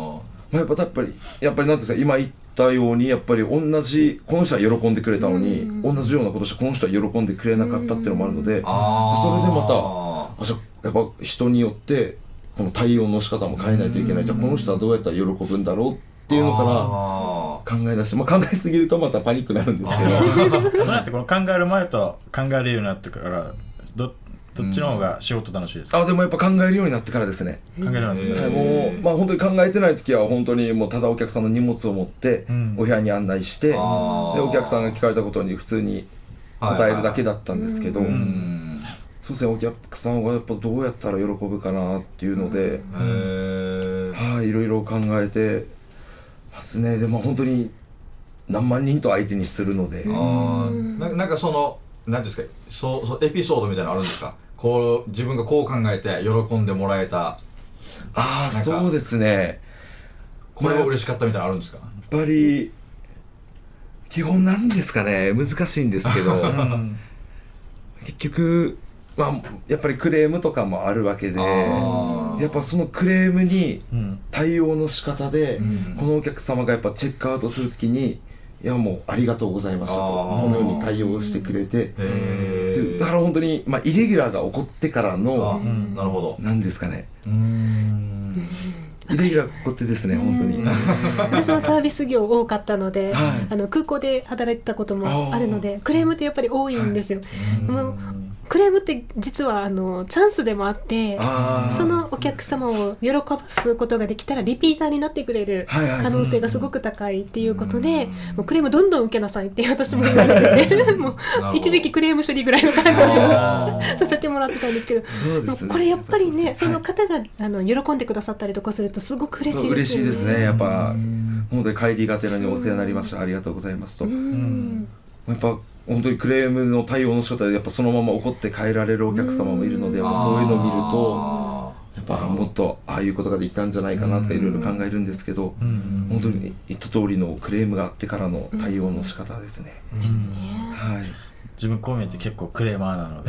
Speaker 3: まあ、やっぱやっぱりやっぱりなんですか、今言ったようにやっぱり同じこの人は喜んでくれたのに、うん、同じようなことしてこの人は喜んでくれなかったっていうのもあるので、うん、でそれでまたあじゃやっぱ人によってこの対応の仕方も変えないといけない、うん、じゃあこの人はどうやったら喜ぶんだろうっていうのから考え出して、まあ、考えすぎるとまたパニックになるんですけど
Speaker 2: どうなんですか、この考える前と考えるようになってからどどっちの方が仕事楽しいですか？
Speaker 3: あでもやっぱ考えるようになってからですね。
Speaker 2: 考えるようになってから
Speaker 3: です、はい、もうまあ本当に考えてない時は本当にもうただお客さんの荷物を持ってお部屋に案内して、うん、でお客さんが聞かれたことに普通に答えるだけだったんですけど、はいはいはい、うんそうですね、お客さんはやっぱどうやったら喜ぶかなっていうので、はい、いろいろ考えてますね。でも本当に何万人と相手にするので、
Speaker 5: あな, なんかその何ですか、そうそうエピソードみたいなのあるんですか？こう自分がこう考えて喜んでもらえた。
Speaker 3: ああそうですね。
Speaker 5: これが嬉しかったみたいなのあるんですか？
Speaker 3: やっぱり基本なんですかね、難しいんですけど結局まあやっぱりクレームとかもあるわけで、やっぱそのクレームに対応の仕方で、うん、このお客様がやっぱチェックアウトするときにいやもうありがとうございましたとこのように対応してくれて、だから本当に、まあ、イレギュラーが起こってからの
Speaker 5: なるほど
Speaker 3: なんですかね、うーんイレギュラーが起こってですね本当に
Speaker 1: 私はサービス業多かったので、はい、あの空港で働いてたこともあるのでクレームってやっぱり多いんですよ、はい、もうクレームって実はあのチャンスでもあってそのお客様を喜ばすことができたらリピーターになってくれる可能性がすごく高いっていうことで、もうクレームどんどん受けなさいって私も言われててもう一時期クレーム処理ぐらいの感じでさせてもらってたんですけど、でもこれやっぱりねその方があの喜んでくださったりとかするとすごく嬉しいですよね。
Speaker 3: 嬉しいですね。やっぱ本当に帰りがてらにお世話になりました、ありがとうございますと、やっぱ本当にクレームの対応の仕方でやっぱそのまま怒って帰られるお客様もいるので、やっぱそういうのを見るとやっぱもっとああいうことができたんじゃないかなとかいろいろ考えるんですけど、本当に言った通りのクレームがあってからの対応の仕方ですね。はい。
Speaker 2: 自分こう見えて結構クレーマーなの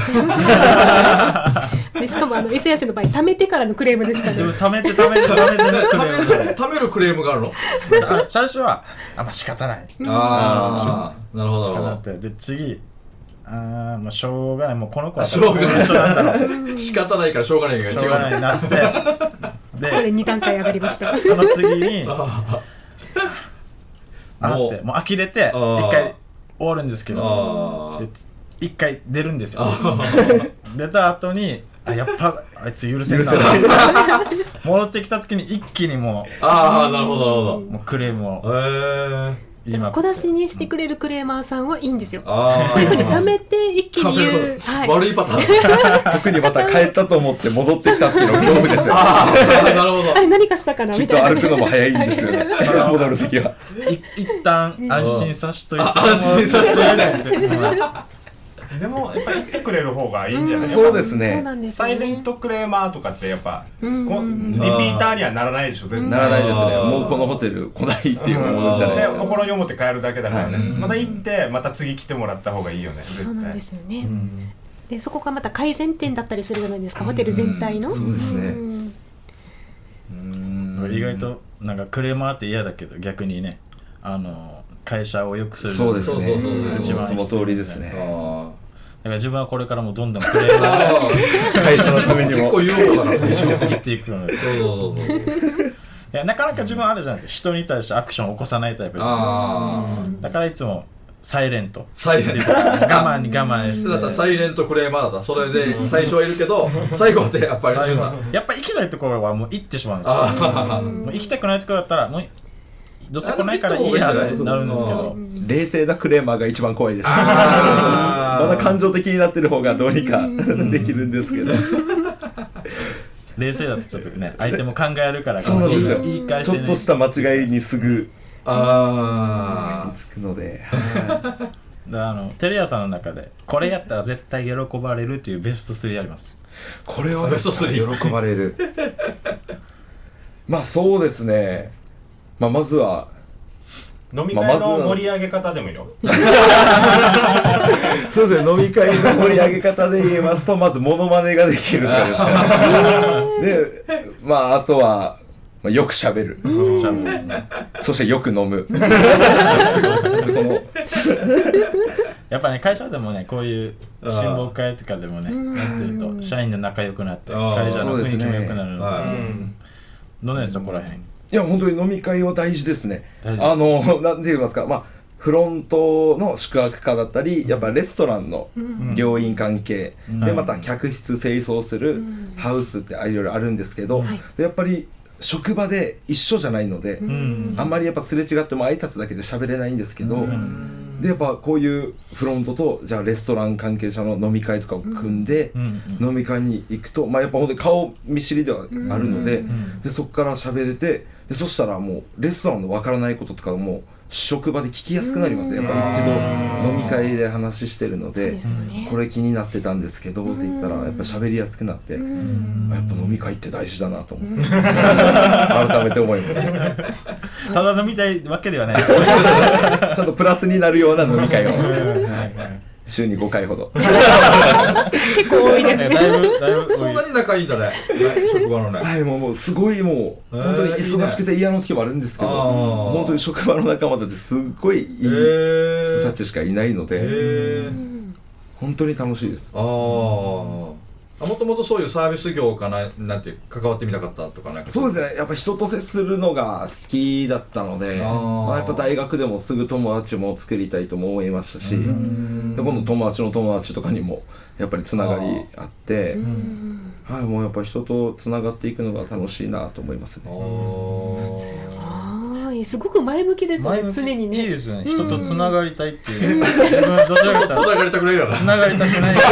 Speaker 1: ででしかもあの伊勢谷の場合貯めてからのクレームですからね。
Speaker 2: 貯めて貯めて貯めてのクレーム
Speaker 5: 貯めるクレームがあるの？
Speaker 2: 最初はあんま仕方ない。
Speaker 5: ああなるほど。
Speaker 2: で次ああもうしょうがない、もうこの子は
Speaker 5: しょうがない仕方ないからしょうがないが違う
Speaker 2: しょうがないになって
Speaker 1: でこれに段階上がりました。
Speaker 2: その次にあってもう呆れて一回終わるんですけど、一回出るんですよ。出た後にあやっぱあいつ許せんな戻ってきた時に一気にもう
Speaker 5: ああなるほどなるほど
Speaker 2: もうクレームを、
Speaker 5: え
Speaker 1: ー、でも小出しにしてくれるクレーマーさんはいいんですよ。こういうふうに貯めて一気に言う、
Speaker 5: はい、悪いパターン
Speaker 3: 特にまた帰ったと思って戻ってきた時の恐怖ですよ。
Speaker 5: あなるほど。
Speaker 1: あれ何かしたかなみたいな、
Speaker 3: きっと歩くのも早いんですよね戻る時は
Speaker 2: 一旦安心さしといて
Speaker 5: 安心さしといて
Speaker 4: でもやっぱり言ってくれる方がいいんじゃない？
Speaker 3: そうですね。
Speaker 4: サイレントクレーマーとかってやっぱこリピーターにはならないでしょ。絶対
Speaker 3: ならないですね。もうこのホテル来ないっていうものじゃないですか。
Speaker 4: 心に思って帰るだけだからね。また行ってまた次来てもらった方がいいよね。絶対。
Speaker 1: そうなんですよね。でそこがまた改善点だったりするじゃないですか、ホテル全体の。
Speaker 3: そうですね。
Speaker 2: 意外となんかクレーマーって嫌だけど逆にね、あの会社を良くする
Speaker 3: そうですね。
Speaker 2: 一番
Speaker 3: その通りですね。
Speaker 2: だから自分はこれからもどんどんクレーマ
Speaker 3: ー会社のためにも
Speaker 5: 結構言う方だな
Speaker 2: 言っていくので、いやなかなか自分はあれじゃないですか、人に対してアクションを起こさないタイプじゃないですか。だからいつもサイレント
Speaker 5: サイレント
Speaker 2: 我慢に我慢して
Speaker 5: だったらサイレントクレーマーだった。それで最初はいるけど最後でやっぱり
Speaker 2: やっぱ行きたいところはもう行ってしまうんですよ。もう行きたくないところだったらもうどうせ来ないからいいやってなるんですけど、
Speaker 3: 冷静なクレーマーが一番怖いです。まだ感情的になってる方がどうにかできるんですけど
Speaker 2: 冷静だとちょっとね相手も考えるから
Speaker 3: そうなんですよ。
Speaker 2: 言い返して、ね、
Speaker 3: ちょっとした間違いにすぐ
Speaker 5: あ
Speaker 3: つくので
Speaker 2: あのテレ朝の中でこれやったら絶対喜ばれるっていうベストスリーあります。
Speaker 3: これはベストスリー喜ばれるまあそうですね、まあ、まずは
Speaker 4: 飲み会の盛り上げ方でもいいよ、ま
Speaker 3: あ、そうですね、飲み会の盛り上げ方で言いますとまずモノマネができるとかですからで、まあ、あとはまあ、よく喋る、そしてよく飲む。この
Speaker 2: やっぱね会社でもねこういう親睦会とかでもねやってると社員の仲良くなって会社の雰囲気も良くなるので、どうねそこら辺。
Speaker 3: いや本当に飲み会は大事ですね。あのなんて言いますか、まあフロントの宿泊課だったり、やっぱレストランの料飲関係、うん、でまた客室清掃するハウスっていろいろあるんですけど、うん、やっぱり職場で一緒じゃないので、うん、あんまりやっぱすれ違っても挨拶だけで喋れないんですけど、うん、でやっぱこういうフロントとじゃあレストラン関係者の飲み会とかを組んで、うん、飲み会に行くと、まあ、やっぱ本当に顔見知りではあるので、うん、でそこから喋れて、でそしたらもうレストランのわからないこととかも職場で聞きやすくなります。やっぱ一度飲み会で話してるので、これ気になってたんですけどって言ったらやっぱ喋りやすくなって、やっぱ飲み会って大事だなと思って改めて思います。
Speaker 2: ただ飲みたいわけではない。
Speaker 3: ちゃんとプラスになるような飲み会を週にごかいほど。
Speaker 1: 結構多いですね。
Speaker 2: だいぶだいぶ
Speaker 5: そんなに仲いいんだね。職場のね。
Speaker 3: はい、もうもうすごいもう本当に忙しくて嫌な時もあるんですけど、本当に職場の仲間だってすっごいいい人たちしかいないので、本当に楽しいです。
Speaker 5: ああ。もともとそういうサービス業かな、なんて関わってみたかったとかなんか。
Speaker 3: そうですね、やっぱ人と接するのが好きだったので、まあ、やっぱ大学でもすぐ友達も作りたいとも思いましたし、で今度友達の友達とかにもやっぱりつながりあって、はい、もうやっぱ人とつながっていくのが楽しいなと思いますね。
Speaker 1: すごく前向きですね。常にね。
Speaker 2: いいですよね。人とつながりたいっていう。自分どちらかというと
Speaker 5: つながりたくないよな。
Speaker 2: つながりたくない。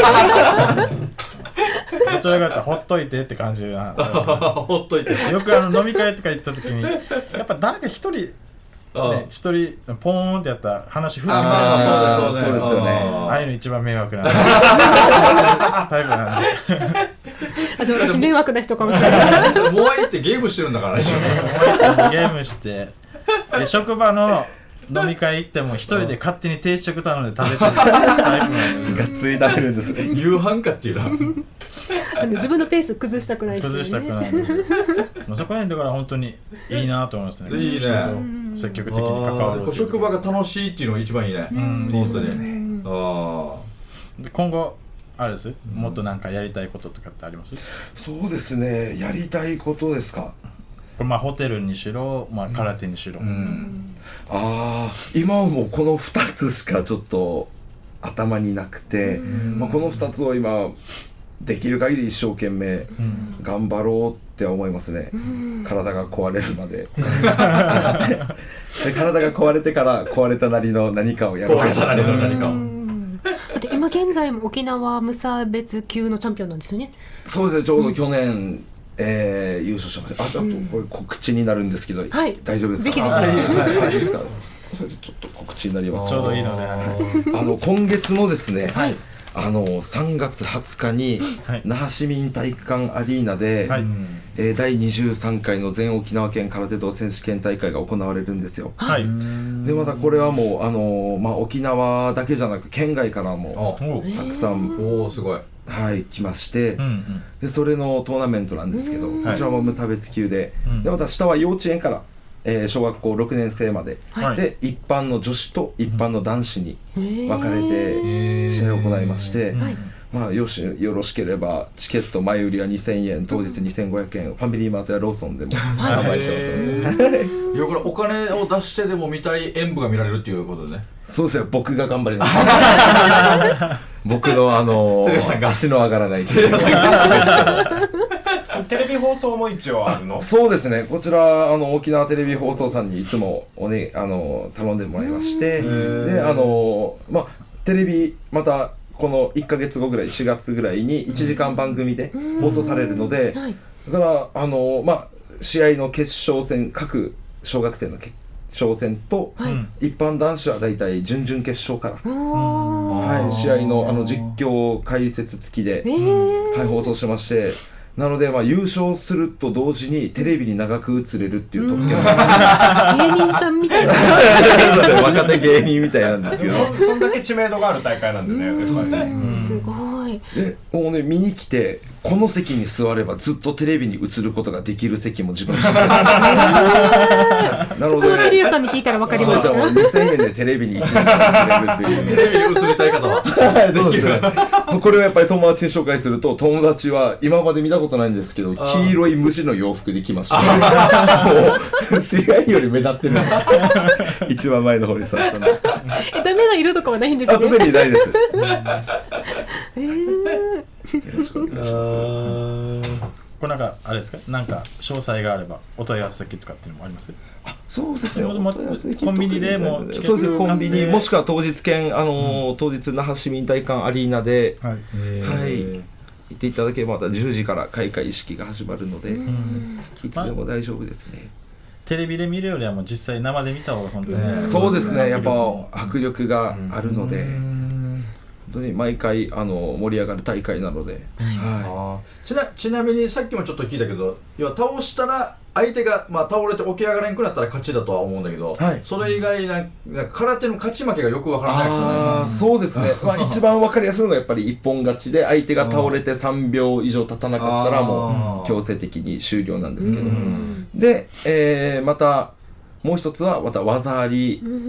Speaker 2: どちらかというとほっといてって感じな。
Speaker 5: ほっといて。
Speaker 2: よくあの飲み会とか行った時にやっぱ誰か一人ね一人ポーンってやったら話振ってくれる。
Speaker 3: ああそうですよね。
Speaker 2: ああいうの一番迷惑なタイプなんで。
Speaker 1: あ、じゃあ私迷惑な人かもしれない。
Speaker 5: モアイってゲームしてるんだからね。
Speaker 2: ゲームしてで職場の飲み会行っても一人で勝手に定食頼んで食べてるタイプなんで。
Speaker 3: がっつり食べるんですね。
Speaker 5: 夕飯かっていうな。
Speaker 1: あの自分のペース崩したくない人ね。
Speaker 2: 崩したくないので。もうそこら辺だから本当にいいなと思いますね。
Speaker 5: いいね。
Speaker 2: 人と積極的に関わる。
Speaker 5: 職場が楽しいっていうのが一番いいね。
Speaker 2: うん、いいですね。
Speaker 5: ああ。
Speaker 2: で今後あれです。もっとなんかやりたいこととかってあります？
Speaker 3: そうですね。やりたいことですか。
Speaker 2: まあホテルにしろ、まあ空手にしろ。うん、
Speaker 3: ああ、今はもうこのふたつしかちょっと頭になくて、まあこのふたつを今できる限り一生懸命頑張ろうって思いますね。体が壊れるまで。で体が壊れてから壊れたなりの何かをやる。
Speaker 5: 壊れたなりの何かを。
Speaker 1: だって今現在も沖縄無差別級のチャンピオンなんですよね。
Speaker 3: そうですね。ちょうど去年。えー、優勝しました。あ、あとこれ告知になるんですけど、はい、大丈夫ですか？ぜひぜひ。はい、いいですか？それちょっと告知になります。
Speaker 2: ちょうどいいので、あ
Speaker 3: の今月のですね、はい、あのさんがつはつかに、はい、那覇市民体育館アリーナで、はい、えー、だいにじゅうさんかいの全沖縄県空手道選手権大会が行われるんですよ。はい。でまたこれはもうあのまあ沖縄だけじゃなく県外からもたくさん、
Speaker 5: おおすごい。
Speaker 3: はい、来まして、うんうん、でそれのトーナメントなんですけど、こちらも無差別級で、はい、でまた下は幼稚園から、えー、小学校ろくねんせいまで、はい、で一般の女子と一般の男子に分かれて試合を行いまして、まあ、よしよろしければチケット前売りはにせんえん、当日にせんごひゃくえん、ファミリーマートやローソンでも販売してますので、
Speaker 5: いやこれお金を出してでも見たい演舞が見られるっていうことでね。
Speaker 3: そうですね、僕が頑張ります。僕のあのー、足の上がらないテ
Speaker 4: レビ放送も一応あるの？
Speaker 3: そうですね、こちらあの沖縄テレビ放送さんにいつもお、ね、あの頼んでもらいまして、であのまあテレビまたこのいっかげつごぐらいしがつぐらいにいちじかん番組で放送されるので、だからあのまあ試合の決勝戦、各小学生の決勝戦と、はい、一般男子はだいたい準々決勝から、はい、試合のあの実況解説付きで、はい、放送しまして、 なので、まあ、優勝すると同時にテレビに長く映れるっていう特権
Speaker 1: 芸人さんみたいな
Speaker 3: 若手芸人みたいなんですけど
Speaker 4: そそんだけ知名度がある大会なんでね。
Speaker 3: そうですね。
Speaker 1: すごい。
Speaker 3: でもうね見に来てこの席に座ればずっとテレビに映ることができる席も自分知ってるなの
Speaker 1: そこのテリ
Speaker 3: で
Speaker 1: アさんに聞いたらわかります
Speaker 3: そうですよ、にせんえんでテレビにいちじかん映れるっていう
Speaker 5: テレビに映りたい方は
Speaker 3: できるこれをやっぱり友達に紹介すると友達は今まで見たことないんですけど黄色い無地の洋服で来ましたもう知り合いより目立ってる一番前の方に座ったんです
Speaker 1: え、ダメな色とかはないんですね。
Speaker 3: あ特にないです
Speaker 1: えー、
Speaker 3: よろしくお願いします
Speaker 2: これなんかあれですか、なんか詳細があればお問い合わせ先とかっていうのもあります？
Speaker 3: そうですね。
Speaker 2: コンビニでもチケット
Speaker 3: そうですね。コンビニもしくは当日券、あのー
Speaker 2: うん、
Speaker 3: 当日那覇市民体育館アリーナで、
Speaker 2: はい、
Speaker 3: はい行っていただければまたじゅうじから開会式が始まるので、いつでも大丈夫ですね。
Speaker 2: テレビで見るよりはもう実際生で見た方が本当に、ね、
Speaker 3: そうですね。やっぱ
Speaker 2: 迫
Speaker 3: 迫力があるので、本当に毎回あの盛り上がる大会なので、は
Speaker 5: あちなちなみにさっきもちょっと聞いたけど、要は倒したら相手が、まあ、倒れて起き上がれんくなったら勝ちだとは思うんだけど、
Speaker 3: はい、
Speaker 5: それ以外なんなんか空手の勝ち負けがよくわからない人
Speaker 3: ああそうですね。まあ一番わかりやすいのがやっぱり一本勝ちで相手が倒れてさんびょう以上経たなかったらもう強制的に終了なんですけど、で、えー、またもう一つはまた技あり、うん、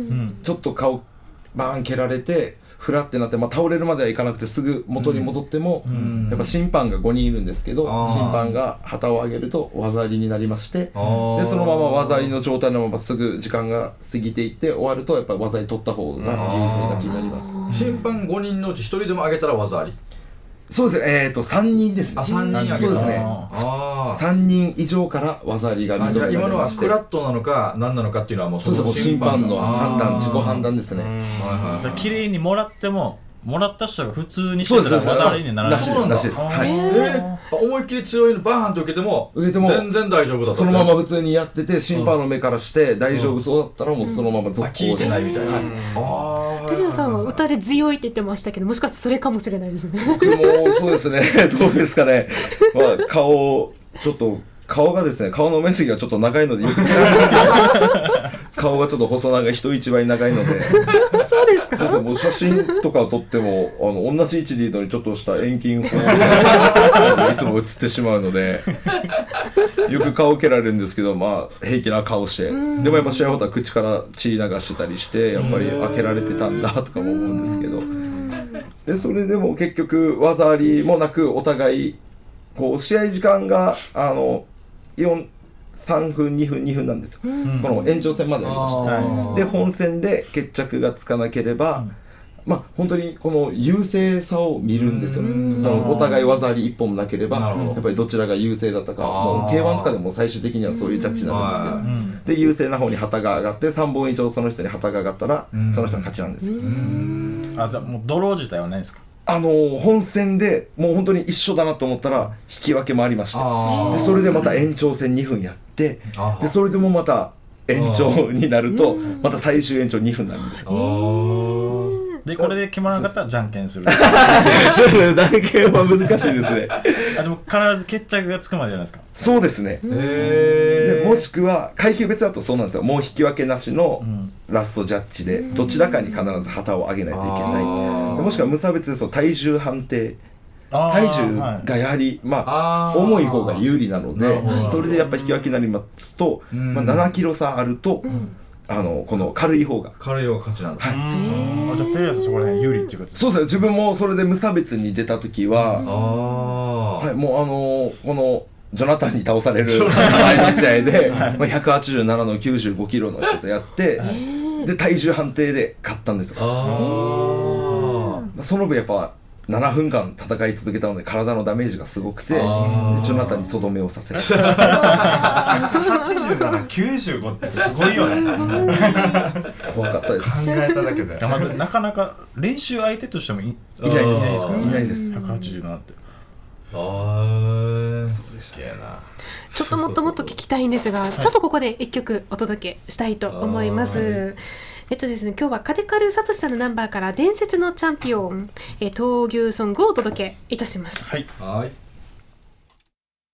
Speaker 3: ちょっと顔バーン蹴られてフラってなって、まあ、倒れるまではいかなくてすぐ元に戻っても、うん、やっぱ審判がごにんいるんですけど、審判が旗を上げると技ありになりまして、でそのまま技ありの状態のまますぐ時間が過ぎていって終わるとやっぱり技あり取った方が優勢勝ちになります。
Speaker 5: 審判ごにんのうちひとりでも上げたら技あり。
Speaker 3: そうですね。えっ、ー、とさんにんですね。
Speaker 5: あさんにん上げた。
Speaker 3: そうですね。あさんにん以上から技ありが認められまして、
Speaker 5: 今のはクラットなのか何なのかっていうのはもう
Speaker 3: その審判の判断、自己判断ですね。
Speaker 2: 綺麗にもらってももらった人が普通にしてたら技ありにならない。
Speaker 3: そうなんです。はい。
Speaker 5: 思いっきり強いのバーンと受けても
Speaker 3: 受けても
Speaker 5: 全然大丈夫だと。
Speaker 3: そのまま普通にやってて審判の目からして大丈夫そうだったらもうそのまま続行で。
Speaker 5: 聞いてないみたいな。
Speaker 3: あ
Speaker 1: あ。テリアさんは打たれ強いって言ってましたけど、もしかしてそれかもしれないですね。
Speaker 3: 僕もそうですね。どうですかね。まあ顔ちょっと顔がですね、顔の面積がちょっと長いのでよく見られるんですよ。顔がちょっと細長い人一倍長いので
Speaker 1: そうですか。
Speaker 3: そうですね、もう写真とかを撮ってもあの同じ位置でいいのにちょっとした遠近法いつも写ってしまうのでよく顔蹴られるんですけど、まあ平気な顔して、でもやっぱ試合終わったら口から血流してたりしてやっぱり開けられてたんだとかも思うんですけど、でそれでも結局技ありもなくお互いこう試合時間があのよんさんふんにふんにふんなんですよ、うん、この延長戦までありまして、で本戦で決着がつかなければ、うん、まあ本当にこの優勢さを見るんですよ、うん、あのお互い技ありいっぽんもなければやっぱりどちらが優勢だったか、もう ケーワン とかでも最終的にはそういうジャッジになるんですけど、うん、で優勢な方に旗が上がってさんぼん以上その人に旗が上がったら、うん、その人の勝ちなんです、うん、
Speaker 2: あじゃあもうドロー自体はないんですか？
Speaker 3: あの本戦でもう本当に一緒だなと思ったら引き分けもありまして、でそれでまた延長戦にふんやって、でそれでもまた延長になるとまた最終延長にふんになるんですよ。
Speaker 2: でこれで決まらなかったらじゃんけんする。
Speaker 3: じゃんけんは難しいですね。
Speaker 2: あでも必ず決着がつくまでじゃないですか。
Speaker 3: そうですね。でもしくは階級別だとそうなんですよ。もう引き分けなしのラストジャッジでどちらかに必ず旗を上げないといけない。もしくは無差別ですと体重判定。体重がやはり、まあ、重い方が有利なので、それでやっぱ引き分けになりますと、まあ、ななキロ差あると、あのこの軽い方が
Speaker 5: 軽い方が勝ちなんだ。
Speaker 2: はい。あじゃあテレ朝そこら辺有利っていうか。
Speaker 3: そうですね。自分もそれで無差別に出た時は、はいもうあのこのジョナタンに倒される前の試合で、まあひゃくはちじゅうななのきゅうじゅうごキロの人とやって、で体重判定で勝ったんですよ。その分やっぱななふんかん戦い続けたので体のダメージがすごくて、でジョナタンにとどめをさせてひゃく
Speaker 2: はちじゅうなな、きゅうじゅうごってすごいよね。
Speaker 3: 怖かったです。
Speaker 2: 考えただけでまずなかなか練習相手としても い, い
Speaker 3: ないですいないです
Speaker 2: ひゃくはちじゅうななって。
Speaker 5: あーすげえな。
Speaker 1: ちょっともっともっと聞きたいんですが、はい、ちょっとここで一曲お届けしたいと思います。えっとですね、今日はカデカルサトシさんのナンバーから伝説のチャンピオン、え闘牛ソングをお届けいたします。
Speaker 2: はい。
Speaker 5: はい。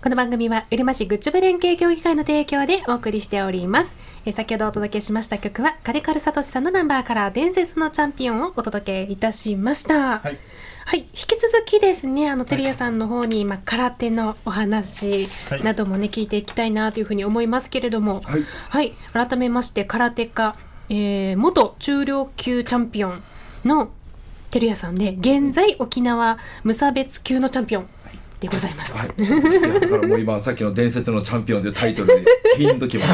Speaker 1: この番組はうるま市グッジョブ連携協議会の提供でお送りしております。え先ほどお届けしました曲はカデカルサトシさんのナンバーから伝説のチャンピオンをお届けいたしました。はい、はい、引き続きですね、あのテリアさんの方に、まあ、空手のお話などもね、聞いていきたいなというふうに思いますけれども、はい、はい、改めまして空手家、えー、元中量級チャンピオンのテリアさんで、現在沖縄無差別級のチャンピオンでございます。はい、
Speaker 3: だからもう今さっきの伝説のチャンピオンというタイトルでピンときました。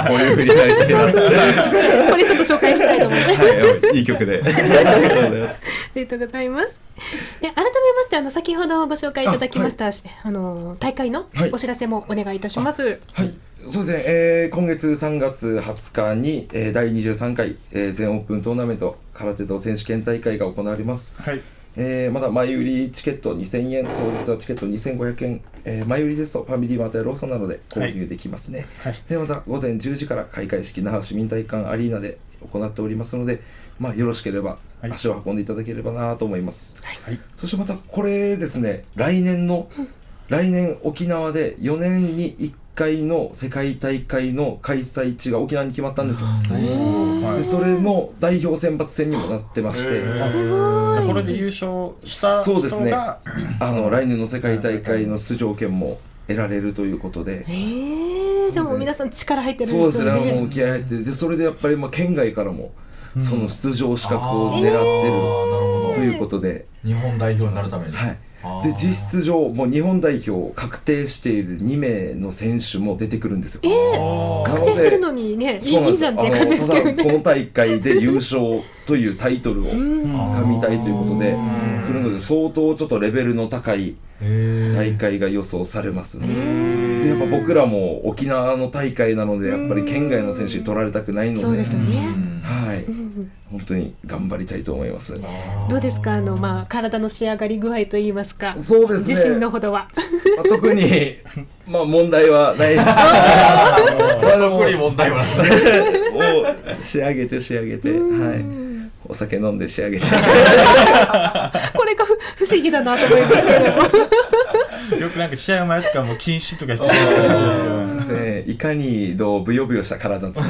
Speaker 3: こういう風になりたいな。
Speaker 1: これちょっと紹介したいと思います。
Speaker 3: はい、いい曲で。ありがとうございます。
Speaker 1: ありがとうございます。で、改めましてあの先ほどご紹介いただきました、あ、はい、あの大会のお知らせもお願いいたします。
Speaker 3: はい。そうですね、えー、今月さんがつはつかに、えー、だいにじゅうさんかい、えー、全オープントーナメント空手道選手権大会が行われます。はい。えー、まだ前売りチケットにせんえん、当日はチケットにせんごひゃくえん、えー、前売りですとファミリーマートやローソンなどで購入できますね。はいはい、でまた午前じゅうじから開会式那覇市民体育館アリーナで行っておりますので、まあ、よろしければ足を運んでいただければなと思います。はい、そしてまたこれですね、来年の、うん、来年沖縄でよねんにいっかいの世界大会の開催地が沖縄に決まったんですよ。でそれの代表選抜戦にもなってまして、
Speaker 1: すごい。
Speaker 2: これで優勝した人が、そうですね、あ
Speaker 3: の来年の世界大会の出場権も得られるということで、
Speaker 1: えー、じゃあもう皆さん力入ってるんですよね。
Speaker 3: そうですね、もう気合入ってで、それでやっぱりまあ県外からもその出場資格を狙ってるということで、
Speaker 5: 日本代表になるために、
Speaker 3: はい、で実質上もう日本代表確定しているにめいの選手も出てくるんですよ。
Speaker 1: えー、確定してるのにね、いいじゃんって感じですけどね。
Speaker 3: ただこの大会で優勝というタイトルをつかみたいということで来るので、相当ちょっとレベルの高い大会が予想されますね。でやっぱ僕らも沖縄の大会なので、やっぱり県外の選手に取られたくないので、
Speaker 1: そうですね、
Speaker 3: はい、本当に頑張りたいと思います。
Speaker 1: どうですか、あの、まあ、体の仕上がり具合といいますか、
Speaker 3: そうですね、
Speaker 1: 自信のほどは。
Speaker 3: まあ、特に、まあ、問題はないです
Speaker 5: 特に問題はない
Speaker 3: を仕上げて仕上げて、はい、お酒飲んで仕上げて
Speaker 1: これが不思議だなと思いますけど
Speaker 2: よくなんか試合前とかも禁酒とかしてる
Speaker 3: ね、いかにどうブヨブヨした体と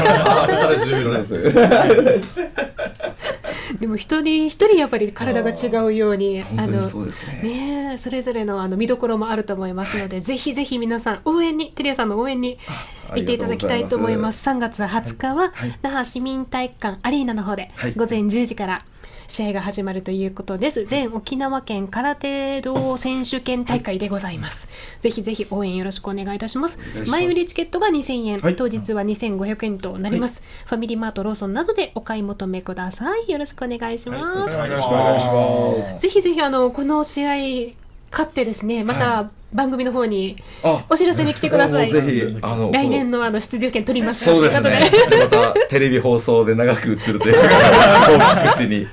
Speaker 1: でも一人一人やっぱり体が違うように、
Speaker 3: 本当にそうですね、
Speaker 1: ね、それぞれのあの見どころもあると思いますので、はい、ぜひぜひ皆さん応援に、テリアさんの応援に行っていただきたいと思います。さんがつはつかは、はい、那覇市民体育館アリーナの方で、はい、午前じゅうじから試合が始まるということです。全沖縄県空手道選手権大会でございます。はい、ぜひぜひ応援よろしくお願いいたします。前売りチケットがにせんえん、はい、当日はにせんごひゃくえんとなります。はい、ファミリーマート、ローソンなどでお買い求めください。よろしくお願いします。
Speaker 3: はい、よろしくお願いします。
Speaker 1: ぜひぜひあのこの試合勝ってですね、また、はい、番組の方にお知らせに来てください。
Speaker 3: ぜひあの
Speaker 1: 来年のあの出場権取ります
Speaker 3: そうですね。またテレビ放送で長く映るという報告しに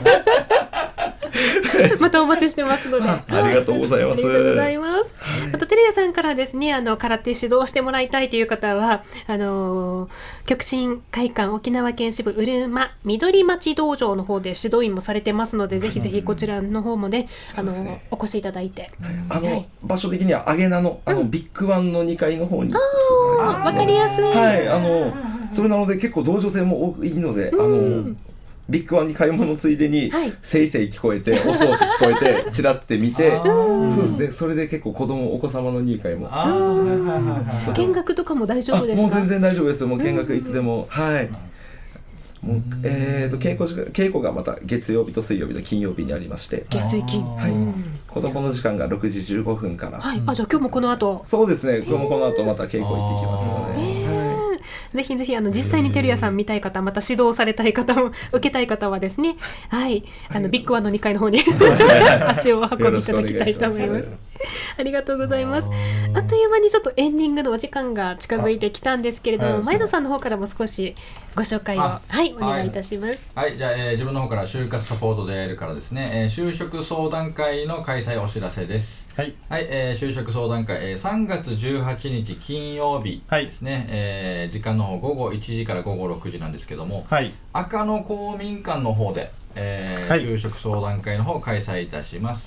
Speaker 1: またお待ちしてますので
Speaker 3: ありがとうございます。
Speaker 1: ありがとうございます。あとテレアさんからですね、あの空手指導してもらいたいという方は、あの極真会館沖縄県支部うるま緑町道場の方で指導員もされてますので、ぜひぜひこちらの方もね、あの、ね、お越しいただいて、
Speaker 3: あの、はい、場所的にはアゲナのあの、うん、ビッグワンのにかいの方に、
Speaker 1: ああ、わかりやすい。
Speaker 3: はい、あのそれなので結構道場生も多いので、うん、あのビッグワンに買い物ついでに、はい、せいせい聞こえておソース聞こえてチラって見てそうですね、それで結構子供お子様の入会も
Speaker 1: 見学とかも大丈夫ですか？
Speaker 3: もう全然大丈夫です。もう見学いつでも、はい、もうえーと稽古時間、稽古がまた月曜日と水曜日と金曜日にありまして、
Speaker 1: 月水金、
Speaker 3: はい、子供の時間がろくじじゅうごふんから、
Speaker 1: はい、あ、じゃあ今日もこの後、
Speaker 3: そうですね、今日もこの後また稽古行ってきますので、
Speaker 1: ぜひぜひあの実際にテルヤさん見たい方、また指導されたい方も受けたい方はですね、はい、あのビッグワンのにかいの方に足を運んでいただきたいと思います。ありがとうございます。あっという間にちょっとエンディングのお時間が近づいてきたんですけれども、前田さんの方からも少しご紹介を、はい、お願いいたします。
Speaker 5: はい、はい、じゃあ、えー、自分の方から就活サポートでやるからですね、えー、就職相談会の開催お知らせです。はい、はい、えー、就職相談会、えー、さんがつじゅうはちにち金曜日ですね、はい、えー、時間の方ごごいちじからごごろくじなんですけども、はい、赤野公民館の方で、えーはい、就職相談会の方を開催いたします。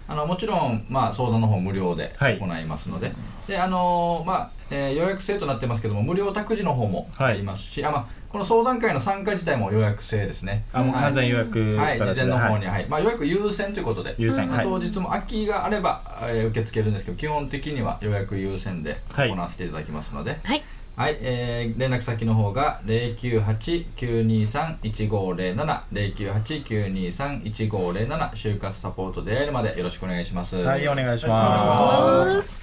Speaker 5: あのもちろん、まあ、相談の方無料で行いますので、はい、であのまあえー、予約制となってますけども無料託児の方もありますし、はい、あまあ、この相談会の参加自体も予約制ですね。
Speaker 2: あもう完全予約
Speaker 5: はい、はい、事前の方に、はい、まあ、予約優先ということで、優先、はい、当日も空きがあれば、えー、受け付けるんですけど基本的には予約優先で行わせていただきますので、はい、はい、えー、連絡先の方が ゼロきゅうはち きゅうにさん いちごゼロなな ゼロきゅうはち きゅうにさん いちごゼロなな就活サポート出会えるまでよろしくお願いします。
Speaker 2: はい、お願いします。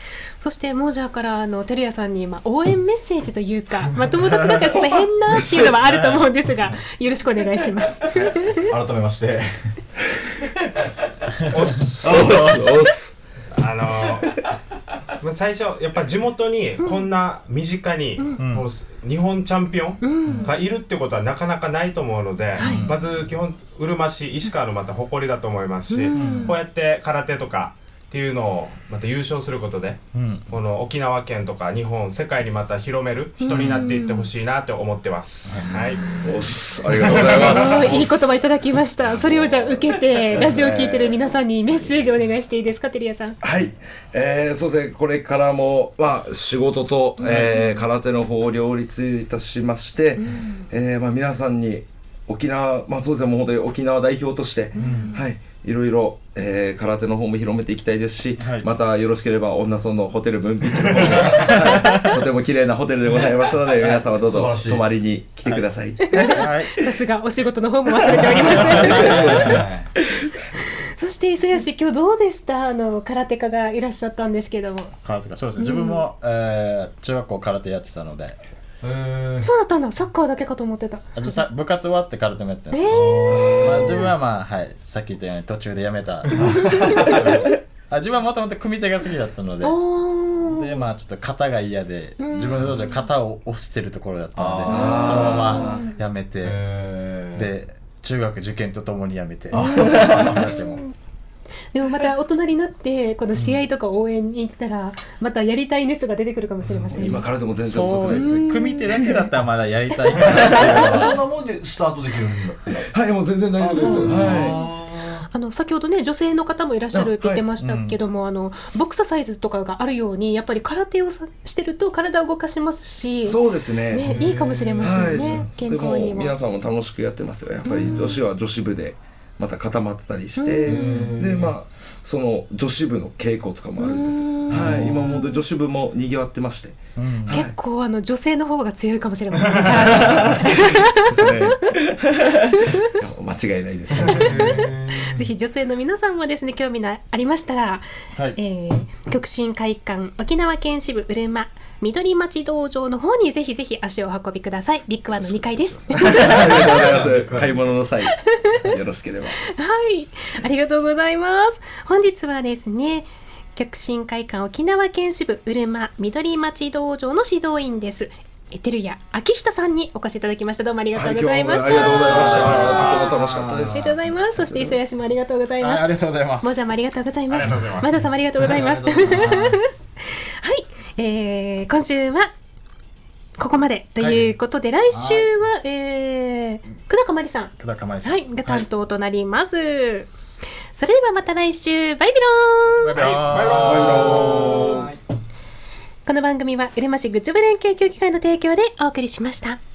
Speaker 1: そしてモージャーからあの照屋さんに、まあ、応援メッセージというか、まあ、友達だからちょっと変なっていうのはあると思うんですがよろしくお願いします。
Speaker 5: 改めまして
Speaker 4: おっすあのー、最初やっぱ地元にこんな身近に、うん、もう日本チャンピオンがいるってことはなかなかないと思うので、うん、まず基本うるま市石川のまた誇りだと思いますし、うん、こうやって空手とかっていうのをまた優勝することで、うん、この沖縄県とか日本世界にまた広める人になっていってほしいなと思ってます。はい、
Speaker 3: おすありがとうございます。
Speaker 1: いい言葉いただきました。それをじゃあ受けてラジオを聞いてる皆さんにメッセージお願いしていいですか、照屋さん。
Speaker 3: はい、えー、そうですね、これからも、まあ、仕事と、えー、空手の方を両立いたしまして、うん、えーまあ、皆さんに沖縄、まあそうですね、もう本当に沖縄代表として、うん、はい、いろいろ、えー、空手の方も広めていきたいですし、はい、またよろしければ女村のホテルムーンビーチの方で、はい、とても綺麗なホテルでございますので皆様どうぞ泊まりに来てください。
Speaker 1: はい、さすがお仕事の方も忘れております。そして磯谷氏、今日どうでした？あの空手家がいらっしゃったんですけども。
Speaker 2: 空手家、そうですね、自分も、うん、えー、中学校空手やってたので。
Speaker 1: そうだったんだ、サッカーだけかと思ってた。
Speaker 2: さ部活終わって空手もやってたんですけど、まあ、自分はまあ、はい、さっき言ったように途中でやめたあ自分はもともと組手が好きだったので、でまあちょっと型が嫌で自分の道場で型を押してるところだったので、そのままやめて、で中学受験とともにやめて
Speaker 1: でもまた大人になってこの試合とか応援に行ったらまたやりたい熱が出てくるかもしれません、ね、
Speaker 3: 今からでも全然遅くないです。
Speaker 2: 組手だけだったらまだやりたいから
Speaker 5: そんなもんでスタートできるんだ。
Speaker 3: はい、もう全然大丈夫です。はい、
Speaker 1: あの先ほどね女性の方もいらっしゃるって言ってましたけども、あ、はい、うん、あのボクササイズとかがあるようにやっぱり空手をしてると体を動かしますし、
Speaker 3: そうです ね,
Speaker 1: ね、いいかもしれませんね、はい、健康にも。
Speaker 3: 皆さんも楽しくやってますよ。やっぱり女子は女子部でまた固まってたりして、でまあその女子部の稽古とかもあるんです。はい、今も女子部も賑わってまして、
Speaker 1: うんはい、結構あの女性の方が強いかもしれませんね。
Speaker 3: 間違いないです、ね。
Speaker 1: ぜひ女性の皆さんもですね、興味がありましたら、はい、えー、極真会館沖縄県支部うるま緑町道場の方にぜひぜひ足をお運びください。ビッグワンのにかいです。ありがとうございます。
Speaker 3: 買い物の際よろしければ。
Speaker 1: はい、ありがとうございます。本日はですね、極真会館沖縄県支部うるま緑町道場の指導員です。照屋明人さんにお越しいただきました。どうもありがとうございました。
Speaker 3: はい、ありがとうございました。とても楽しかったです。
Speaker 1: ありがとうございます。そして磯谷氏もありがとうございます。
Speaker 2: ありがとうございます。
Speaker 1: もじゃもありがとうございます。まださんもありがとうございます。はい、えー、今週はここまでということで、はい、来週は、はい、えー、久高まりさん、
Speaker 2: 久高まりさん、
Speaker 1: はい、が担当となります。はい、それではまた来週、バイビローン。バイビローン。バイビローン。この番組はうるま市グッジョブ連携協議会の提供でお送りしました。